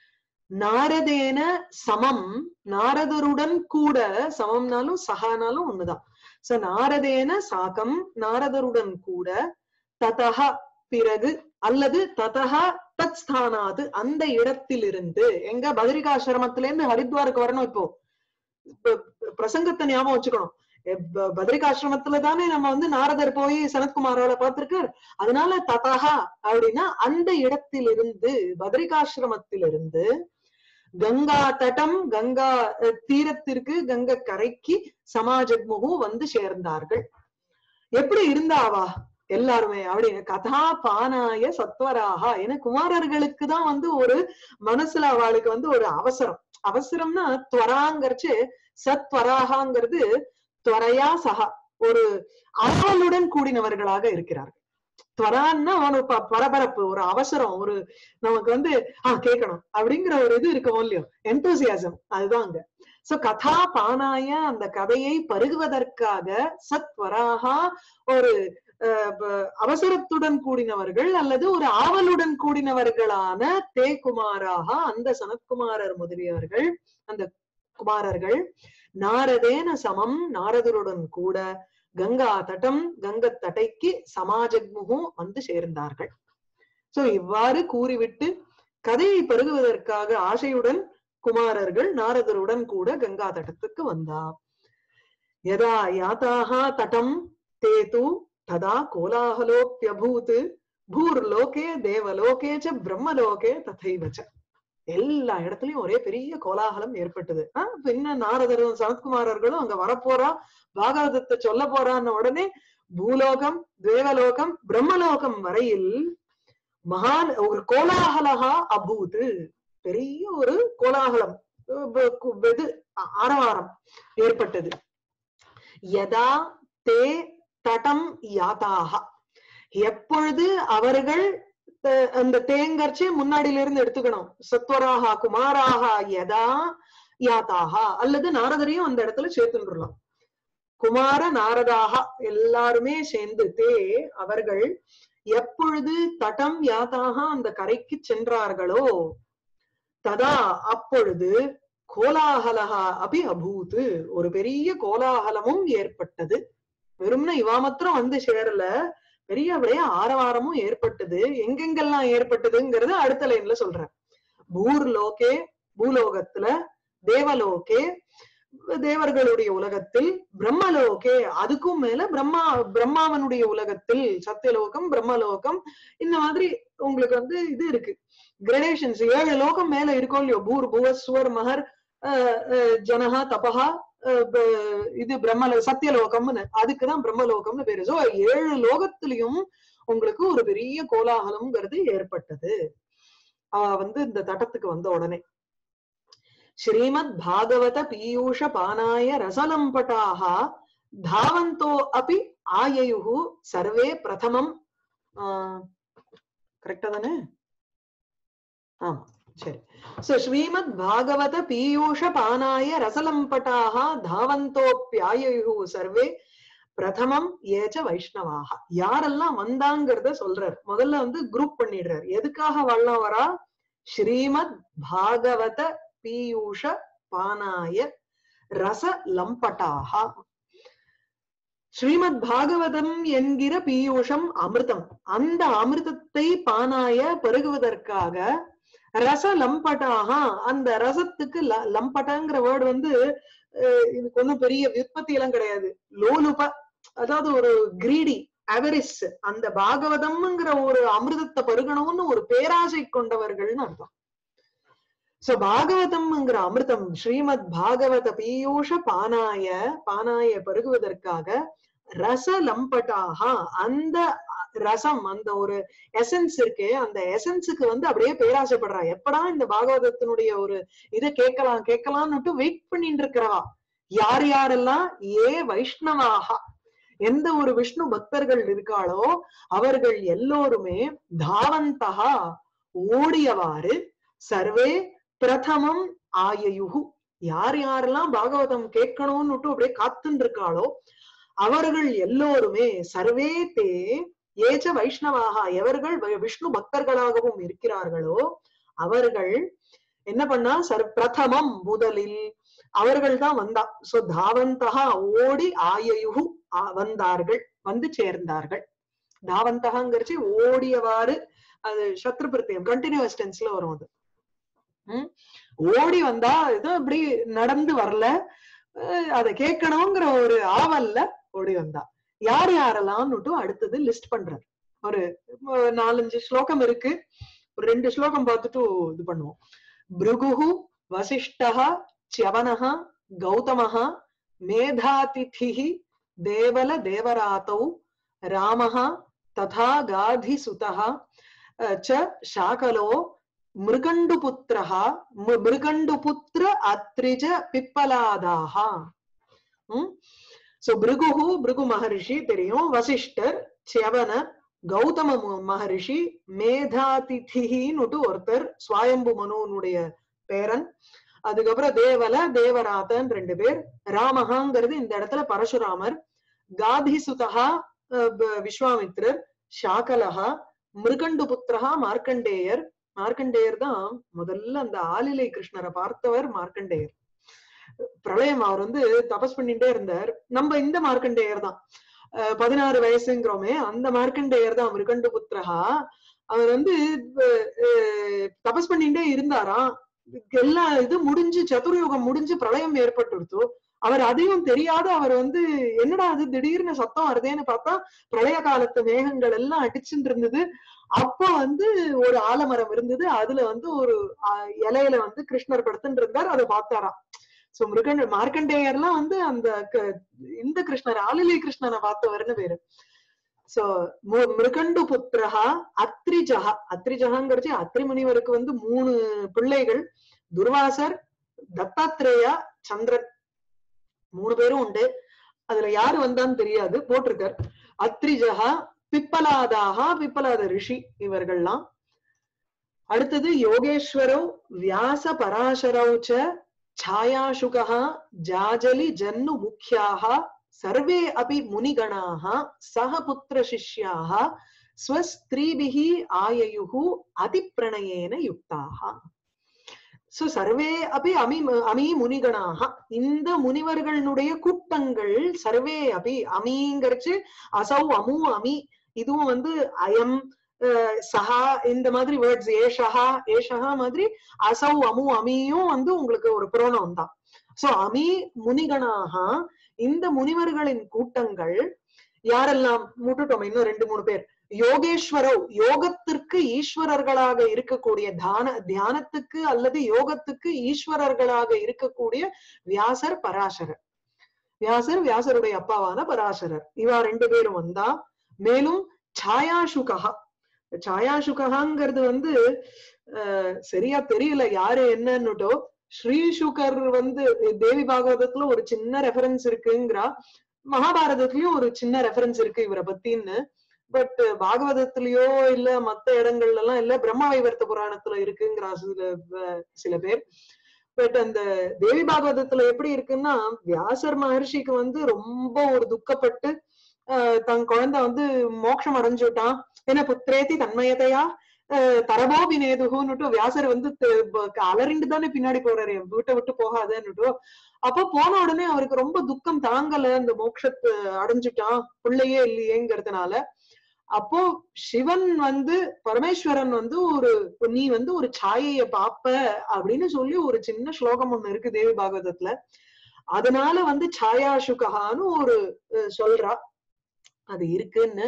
நாரதேன சமம், நாரதருடன் கூட, சமம்னாலும் சகானாலும் ஒண்ணுதான். சோ நாரதேன சாகம், நாரதருடன் கூட, ததா பிறகு, அல்லது ததா தத் ஸ்தானாது அந்த இடத்திலிருந்து, எங்க பத்ரிகாசிரமத்தில இருந்து ஹரித்வாருக்கு வரணும். இப்போ பிரசங்கத்தை ஞாபகம் வச்சுக்கணும். பத்ரிகாசிரமத்துல தானே நம்ம வந்து நாரதர் போய் சனத்குமாரோட பார்த்திருக்கார். அதனால ததா அப்படின்னா அந்த இடத்திலிருந்து, பத்ரிகாசிரமத்திலிருந்து கங்கா தடம், கங்கா தீரத்திற்கு, கங்கை கரைக்கு சமாஜக்முகு வந்து சேர்ந்தார்கள். எப்படி இருந்தாவா எல்லாருமே அப்படின்னு, கதா பானாய சத்வராக. ஏன்னா குமாரர்களுக்கு தான் வந்து ஒரு மனசுல அவளுக்கு வந்து ஒரு அவசரம்னா துவராங்கிறச்சு, சத்வராகாங்கிறது துவரையா சகா, ஒரு ஆவலுடன் கூடினவர்களாக இருக்கிறார்கள். துவரான்னா அவனுக்கு பரபரப்பு, ஒரு அவசரம், ஒரு நமக்கு வந்து கேட்கணும் அப்படிங்கிற ஒரு இது இருக்கும் இல்லையோ, என்தூசியாசம், அதுதான் அங்க. சோ கதா பானாய, அந்த கதையை பருகுவதற்காக சத்வராகா, ஒரு அவசரத்துடன் கூடினவர்கள் அல்லது ஒரு ஆவலுடன் கூடினவர்களான தே குமாராக அந்த சனத்குமாரர் முதலியவர்கள், அந்த குமாரர்கள் நாரதேன சமம் நாரதருடன் கூட கங்கா தட்டம் கங்கத்தட்டைக்கு சமாஜக்முகு வந்து சேர்ந்தார்கள். சோ இவ்வாறு கூறிவிட்டு கதையை பருகுவதற்காக ஆசையுடன் குமாரர்கள் நாரதருடன் கூட கங்கா தட்டத்துக்கு வந்தார். யதா யாதாக தடம் தேது ததா கோலாகலோப்யபூத் பூர்லோகே தேவலோகே ச பிரம்மலோகே ததைவச்ச. எல்லா இடத்துலயும் ஒரே பெரிய கோலாகலம் ஏற்பட்டது. பின்ன நாரதரும் சனத்குமாரர்களும் அங்க வரப்போறா, பாகவதத்தை சொல்ல போறான்னு உடனே பூலோகம் தேவலோகம் பிரம்மலோகம் வரையில் மகான் ஒரு கோலாகலகா அபூது, பெரிய ஒரு கோலாகலம் ஆரவாரம் ஏற்பட்டது. யதா தே தடம் யாதாக, எப்பொழுது அவர்கள் அந்த தேங்கர்ச்சி முன்னாடியில இருந்து எடுத்துக்கணும். சத்வராகா குமாராகா யதா யாத்தாக, அல்லது நாரதரையும் அந்த இடத்துல சேர்த்துடலாம். குமார நாரதாக எல்லாருமே சேர்ந்து தே அவர்கள் எப்பொழுது தடம் யாத்தாக அந்த கரைக்கு சென்றார்களோ ததா அப்பொழுது கோலாகலகா அபி அபூத்து, ஒரு பெரிய கோலாகலமும் ஏற்பட்டது. வெறும்னா இவா மாத்திரம் வந்து சேரல, பெரிய அப்படியே ஆரவாரமும் ஏற்பட்டது. எங்கெங்கெல்லாம் ஏற்பட்டதுங்கிறது அடுத்த லைன்ல சொல்றேன். பூர்லோகே பூலோகத்துல, தேவலோகே தேவர்களுடைய உலகத்தில், பிரம்மலோகே அதுக்கும் மேல பிரம்மாவனுடைய உலகத்தில், சத்தியலோகம் பிரம்மலோகம், இந்த மாதிரி உங்களுக்கு வந்து இது இருக்கு கிரடேஷன்ஸ். 7 லோகம் மேல இருக்கும் இல்லையோ, பூர் புவஸ்வர் மகர் ஜனஹா தபஹா, இது சத்தியலோகம்னு, அதுக்குதான் பிரம்மலோகம்னு பேரு. சோ 7 லோகத்திலையும் உங்களுக்கு ஒரு பெரிய கோலாகலம்ங்கிறது ஏற்பட்டது வந்து இந்த தட்டத்துக்கு வந்த உடனே. ஸ்ரீமத் பாகவத பீயூஷ பானாய ரசலம்பட்டாக தாவந்தோ அபி ஆயயுஹு சர்வே பிரதமம். கரெக்டா தானே? ஆமா, சரி. சோ ஸ்ரீமத் பாகவத பீயூஷ பானாய ரசலம்பட்டாக தாவந்தோப்யாயயுஹு சர்வே பிரதமம் ஏச்ச வைஷ்ணவாக. யாரெல்லாம் வந்தாங்கிறத சொல்றார். முதல்ல வந்து குரூப் பண்ணிடுறார். எதுக்காக வரலாம் வரா? ஸ்ரீமத் பாகவத பீயூஷ பானாய ரச லம்பட்டாக. ஸ்ரீமத் பாகவதம் என்கிற பீயூஷம் அமிர்தம், அந்த அமிர்தத்தை பானாய பருகுவதற்காக ரச லம்பட்டாக, அந்த ரசத்துக்கு லம்பட்டாங்கிற வேர்டு வந்து இதுக்கு ஒன்னும் பெரிய விற்பத்தி எல்லாம் கிடையாது. லோலுப, அதாவது ஒரு கிரீடி அவரிஸ், அந்த பாகவதம்ங்கிற ஒரு அமிர்தத்தை பருகணும்னு ஒரு பேராசை கொண்டவர்கள்னு அர்த்தம். சோ பாகவதம்ங்கிற அமிர்தம் ஸ்ரீமத் பாகவத பீயூஷ பானாய, பானாய பருகுவதற்காக ரச லம்பட்டாக, அந்த ரசம், அந்த ஒரு எசன்ஸ் இருக்கு, அந்த எசன்ஸுக்கு வந்து அப்படியே பேராசைப்படுறா. எப்படா இந்த பாகவதத்தினுடைய ஒரு இதை கேட்கலாம்னுட்டு வெயிட் பண்ணிட்டு இருக்கிறவா யார் யாரெல்லாம்? ஏ வைஷ்ணவாக, எந்த ஒரு விஷ்ணு பக்தர்கள் இருக்காளோ அவர்கள் எல்லோருமே தாவந்தகா ஓடியவாறு, சர்வே பிரதமம் ஆயயுகு, யார் யாரெல்லாம் பாகவதம் கேட்கணும்னுட்டு அப்படியே காத்துன்னு இருக்காளோ அவர்கள் எல்லோருமே, சர்வே தே ஏச்ச வைஷ்ணவாக, எவர்கள் விஷ்ணு பக்தர்களாகவும் இருக்கிறார்களோ அவர்கள் என்ன பண்ணா, பிரதமம் முதலில் அவர்கள் தான் வந்தா. சோ தாவந்தகா ஓடி ஆயயுகு வந்தார்கள், வந்து சேர்ந்தார்கள். தாவந்தகாங்கிறச்சு ஓடியவாறு, அது சத்ரு பிரத்யம் கண்டினியூஸ் டென்ஸ்ல வரும். அது ஓடி வந்தா, இது அப்படி நடந்து வரல, அதை கேட்கணுங்கிற ஒரு ஆவல்ல ஓடி வந்தா. யார் யாரெல்லாம்னுட்டு அடுத்தது லிஸ்ட் பண்றாரு. ஒரு 4-5 ஸ்லோகம் இருக்கு, ஒரு 2 ஸ்லோகம் பார்த்துட்டு இது பண்ணுவோம். பிருகுஹு வசிஷ்டஹ ச்யவனஹ கௌதமஹ மேதாதிதிஹி தேவல தேவராதௌ ராமஹ ததா காதி சுதஹ ச சாகலோ மிருகண்டுபுத்ரஹ மிருகண்டுபுத்ர அத்ரிஜ பிப்பலாதாஹ. சோ பிருகுஹு, பிருகு மகரிஷி தெரியும், வசிஷ்டர், ச்யவன கௌதம மகரிஷி, மேதாதிதின்னு ஒருத்தர் ஸ்வயம்பு மனுனுடைய பேரன், அதுக்கப்புறம் தேவல தேவராதன் 2 பேர், ராமஹாங்கிறது இந்த இடத்துல பரசுராமர், காதி சுதஹா விஸ்வாமித்ரர், சாகலஹா, மிருகண்டுபுத்ரஹா மார்க்கண்டேயர். மார்க்கண்டேயர் தான் முதல்ல அந்த ஆலிலை கிருஷ்ணரை பார்த்தவர் மார்க்கண்டேயர். பிரளயம் அவர் வந்து தபஸ் பண்ணிட்டே இருந்தார். நம்ம இந்த மார்க்கண்டேயர் தான், 16 வயசுங்கிறோமே அந்த மார்க்கண்டேயர் தான் மிருகண்டு புத்திரஹா. அவர் வந்து தபஸ் பண்ணிட்டே இருந்தாராம். எல்லா இது முடிஞ்சு சதுர்யுகம் முடிஞ்சு பிரளயம் ஏற்பட்டுடுத்து. அவர் அதையும் தெரியாத அவர் வந்து என்னடா அது திடீர்னு சத்தம் வருதேன்னு பார்த்தா பிரளய காலத்து மேகங்கள் எல்லாம் அடிச்சுட்டு இருந்தது. அப்ப வந்து ஒரு ஆலமரம் இருந்தது, அதுல வந்து ஒரு இலையில வந்து கிருஷ்ணர் படுத்துட்டு இருந்தார், அதை பார்த்தாராம். சோ மார்க்கண்டேயர்லாம் வந்து அந்த இந்த கிருஷ்ணர் ஆலிலி கிருஷ்ணனை பார்த்தவர்னு பேரு. சோ மிருகண்டு புத்திரஹா அத்ரிஜஹா. அத்ரிஜஹாங்கிறது அத்ரி முனிவருக்கு வந்து 3 பிள்ளைகள், துர்வாசர், தத்தாத்ரேயா, சந்திரன், 3 பேரும் உண்டு. அதுல யாரு வந்தான்னு தெரியாது, போட்டிருக்கார். அத்ரிஜஹா, பிப்பலாதாகா, பிப்பலாத ரிஷி இவர்கள்லாம். அடுத்தது யோகேஸ்வரோ வியாச பராசரௌச்ச छायाशुकः जाजलि जन्नु मुख्याः सर्वे अपि मुनिगणाः सह पुत्रशिष्याः स्वस्त्रीभिः आययुः अतिप्रणयेन युक्ताः. சோ சர்வே அபி அமி முனிகணாக, இந்த முனிவர்களுடைய கூட்டங்கள், சர்வே அபி அமிங்கிறச்சு அசௌ அமு அமி, இதுவும் வந்து அயம் சஹா இந்த மாதிரி வேர்ட்ஸ், ஏஷஹா ஏஷஹா மாதிரி அசௌ அமு அமியும் வந்து உங்களுக்கு ஒரு புரோணம் தான். சோ அமி முனிகணாக, இந்த முனிவர்களின் கூட்டங்கள் யாரெல்லாம் முட்டுட்டோம், இன்னும் 2-3 பேர். யோகேஸ்வரோ, யோகத்திற்கு ஈஸ்வரர்களாக இருக்கக்கூடிய, தியானத்துக்கு அல்லது யோகத்துக்கு ஈஸ்வரர்களாக இருக்கக்கூடிய வியாசர், பராசரர். வியாசருடைய அப்பாவான பராசரர், இவா 2 பேரும் வந்தா. மேலும் சாயாசுகா, சாயாசுகாங்கிறது வந்து சரியா தெரியல யாரு என்னன்னுட்டோ. ஸ்ரீசுகர் வந்து தேவி பாகவதத்துல ஒரு சின்ன ரெஃபரன்ஸ் இருக்குங்கிறா, மகாபாரதத்திலயும் ஒரு சின்ன ரெஃபரன்ஸ் இருக்கு இவரை பத்தின்னு. பட் பாகவதத்திலயோ இல்ல மத்த இடங்கள்ல எல்லாம் இல்ல, பிரம்மவைவர்த்த புராணத்துல இருக்குங்கிறா சில பேர். பட் அந்த தேவி பாகவதத்துல எப்படி இருக்குன்னா, வியாசர் மகர்ஷிக்கு வந்து ரொம்ப ஒரு துக்கப்பட்டு தன் குழந்தை வந்து மோட்சம் அடைஞ்சுட்டான், என்ன புத்திரேதி தன்மயத்தையா தரபோ வினேதுன்னுட்டு வியாசர் வந்து அலறிண்டு தானே பின்னாடி போறாரு, வீட்டை விட்டு போகாதன்னுட்டு. அப்ப போன உடனே அவருக்கு ரொம்ப துக்கம் தாங்கல, இந்த மோட்சத்தை அடைஞ்சுட்டான் பிள்ளையே இல்லையேங்கிறதுனால. அப்போ சிவன் வந்து, பரமேஸ்வரன் வந்து நீ வந்து ஒரு சாயைய பாப்ப அப்படின்னு சொல்லி ஒரு சின்ன ஸ்லோகம் ஒண்ணு இருக்கு தேவி பாகவதத்துல. அதனால வந்து சாயாசுகான்னு ஒரு சொல்றா, அது இருக்குன்னு.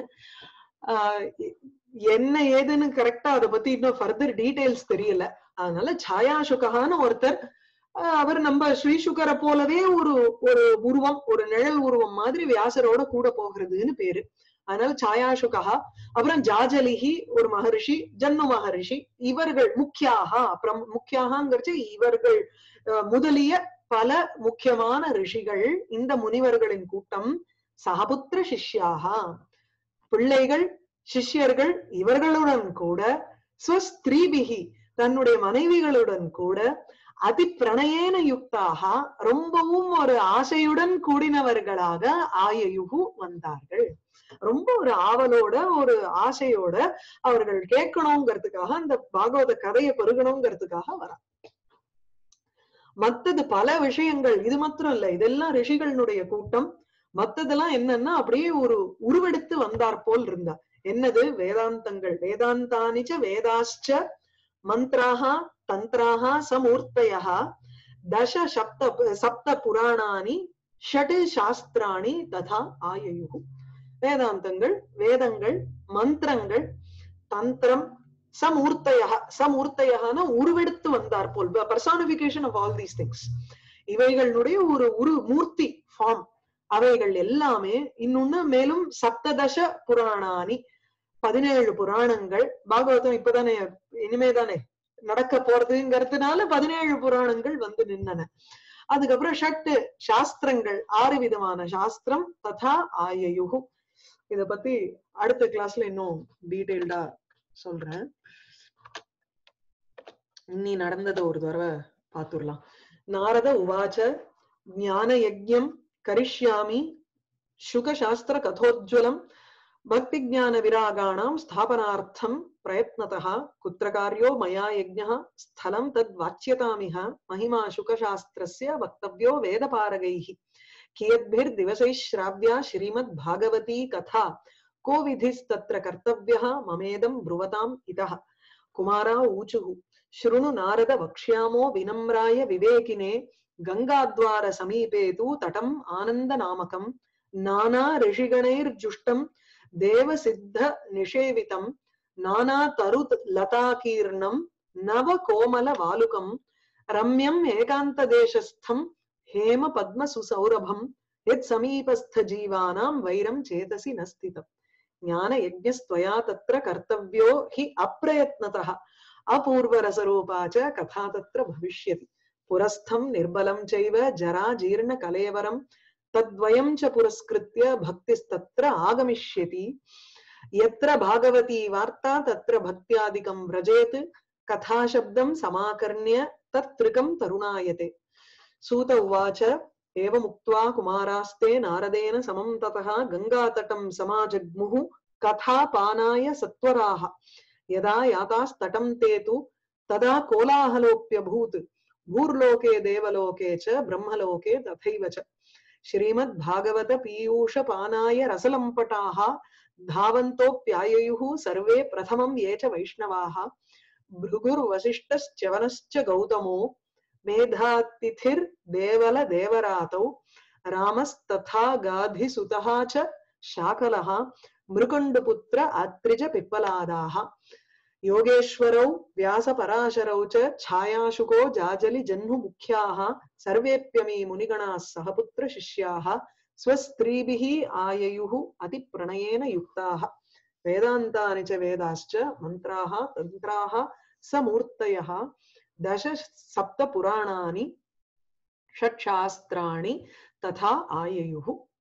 என்ன ஏதுன்னு கரெக்டா அதை பத்தி இன்னும் ஃபர்தர் டீடைல்ஸ் தெரியல. அதனால சாயாசுகான்னு ஒருத்தர், அவர் நம்ம ஸ்ரீசுகரை போலவே ஒரு உருவம், ஒரு நிழல் உருவம் மாதிரி வியாசரோட கூட போகிறதுன்னு பேரு. அதனால சாயாசுகா. அப்புறம் ஜாஜலிஹி ஒரு மகரிஷி, ஜன்னு மகரிஷி, இவர்கள் முக்கியாக. அப்புறம் முக்கியாகங்கிறச்சு இவர்கள் முதலிய பல முக்கியமான ரிஷிகள், இந்த முனிவர்களின் கூட்டம். சகபுத்திர சிஷ்யாக, பிள்ளைகள் சிஷ்யர்கள் இவர்களுடன் கூட, ஸ்வஸ்திரீபிகி தன்னுடைய மனைவிகளுடன் கூட, அதி பிரணயேன யுக்தாக ரொம்பவும் ஒரு ஆசையுடன் கூடினவர்களாக ஆயயுகு வந்தார்கள். ரொம்ப ஒரு ஆவலோட ஒரு ஆசையோட அவர்கள் கேட்கணுங்கிறதுக்காக, அந்த பாகவத கதையை பெருகணுங்கிறதுக்காக வர. மத்தது பல விஷயங்கள், இது மாத்திரம் இல்ல, இதெல்லாம் ரிஷிகளுடைய கூட்டம். மத்ததெல்லாம் என்னன்னா அப்படியே ஒரு உருவெடுத்து வந்தார் போல் இருந்தா. என்னது? வேதாந்தங்கள். வேதாந்தானிச்ச வேதாச்ச மந்த்ராஹா தந்த்ராஹா சமூர்த்தயா தச சப்த புராணானி ஷட் சாஸ்திராணி ததா ஆயயுகு. வேதாந்தங்கள், வேதங்கள், மந்திரங்கள், தந்திரம், சமூர்த்தயகான உருவெடுத்து வந்தார் போல், personification of all these things. இவைகளுடைய ஒரு மூர்த்தி ஃபார்ம் அவைகள் எல்லாமே. இன்னொன்னு மேலும் சப்ததச புராணானி, 17 புராணங்கள். பாகவதம் இப்பதானே இனிமேதானே நடக்க போறதுங்கிறதுனால 17 புராணங்கள் வந்து நின்னன. அதுக்கப்புறம் ஷட் சாஸ்திரங்கள், 6 விதமான சாஸ்திரம். ததா ஆயயுகு. இத பத்தி அடுத்த கிளாஸ்ல இன்னும் டீடைல்டா சொல்றேன். நீ நடந்ததை ஒரு தடவை பாத்துடலாம். நாரத உவாச்ச ஞான யஜ்ஞம் கரிஷ்யாமி சுக சாஸ்திர கதோஜ்வலம் भक्ति ज्ञान विरागाणां स्थापनार्थं प्रयत्नतः कुत्र कार्यो मया यज्ञः स्थलं तद् वाच्यतामिह महिमा शुकशास्त्रस्य वक्तव्यो वेदपारगैः कियद्भिर्दिवसैः श्राव्या श्रीमद्भागवती कथा को विधिस्तत्र कर्तव्यः ममेदं ब्रुवताम् इतः कुमारा ऊचुः शृणु नारद वक्ष्यामो विनम्राय विवेकिने गंगाद्वार समीपे तु तटम् आनन्दनामकं नाना ऋषिगणैर्जुष्टं देवसिद्ध निषेवितं नाना तरुत् लताकीर्णं नव कोमल वालुकं रम्यम् एकान्तदेशस्थं हेम पद्म सुसौरभं यत् समीपस्थ जीवानां वैरं चेतसि न स्थितम् ज्ञान यज्ञस्त्वया तत्र कर्तव्यो हि अप्रयत्नतः अपूर्वरसरूपा च कथा तत्र भविष्यति पुरस्थं निर्बलं चैव जरा जीर्ण कलेवरं तद्वयं च पुरस्कृत्य भक्तिस्तत्र आगमिष्यति यत्र भागवती वार्ता तत्र भक्त्यादिकं व्रजेत् कथा शब्दं समाकर्ण्य तत्त्रिकं तरुणायते सूत उवाच एवमुक्त्वा कुमारास्ते नारदेन समं ततः गंगातटं समाजग्मुः कथापानाय सत्वराः यदा यातास्तटं ते तु तदा कोलाहलोऽप्यभूत् भूर्लोके देवलोके च ब्रह्मलोके तथैव च श्रीमद्भागवत पीयूषपानाय रसलम्पटाः धावन्तोऽप्याययुः सर्वे प्रथमं ये च वैष्णवाः भृगुर्वसिष्ठश्च्यवनश्च गौतमो मेधातिथिर्देवल देवरातौ रामस्तथा गाधिसुतः च शाकलः मृकुण्डपुत्र अत्रिज पिप्पलादाः योगेश्वरौ व्यासपराशरौ च छायाशुको जाजलि जह्नु मुख्याः सर्वेप्यमी मुनिगणाः सहपुत्र शिष्याः स्वस्त्रीभिः आययुः अतिप्रणयेन युक्ताः वेदान्तानि च वेदाश्च मन्त्राः तन्त्राः समूर्तयः दश सप्त पुराणानि षट्शास्त्राणि तथा आययुः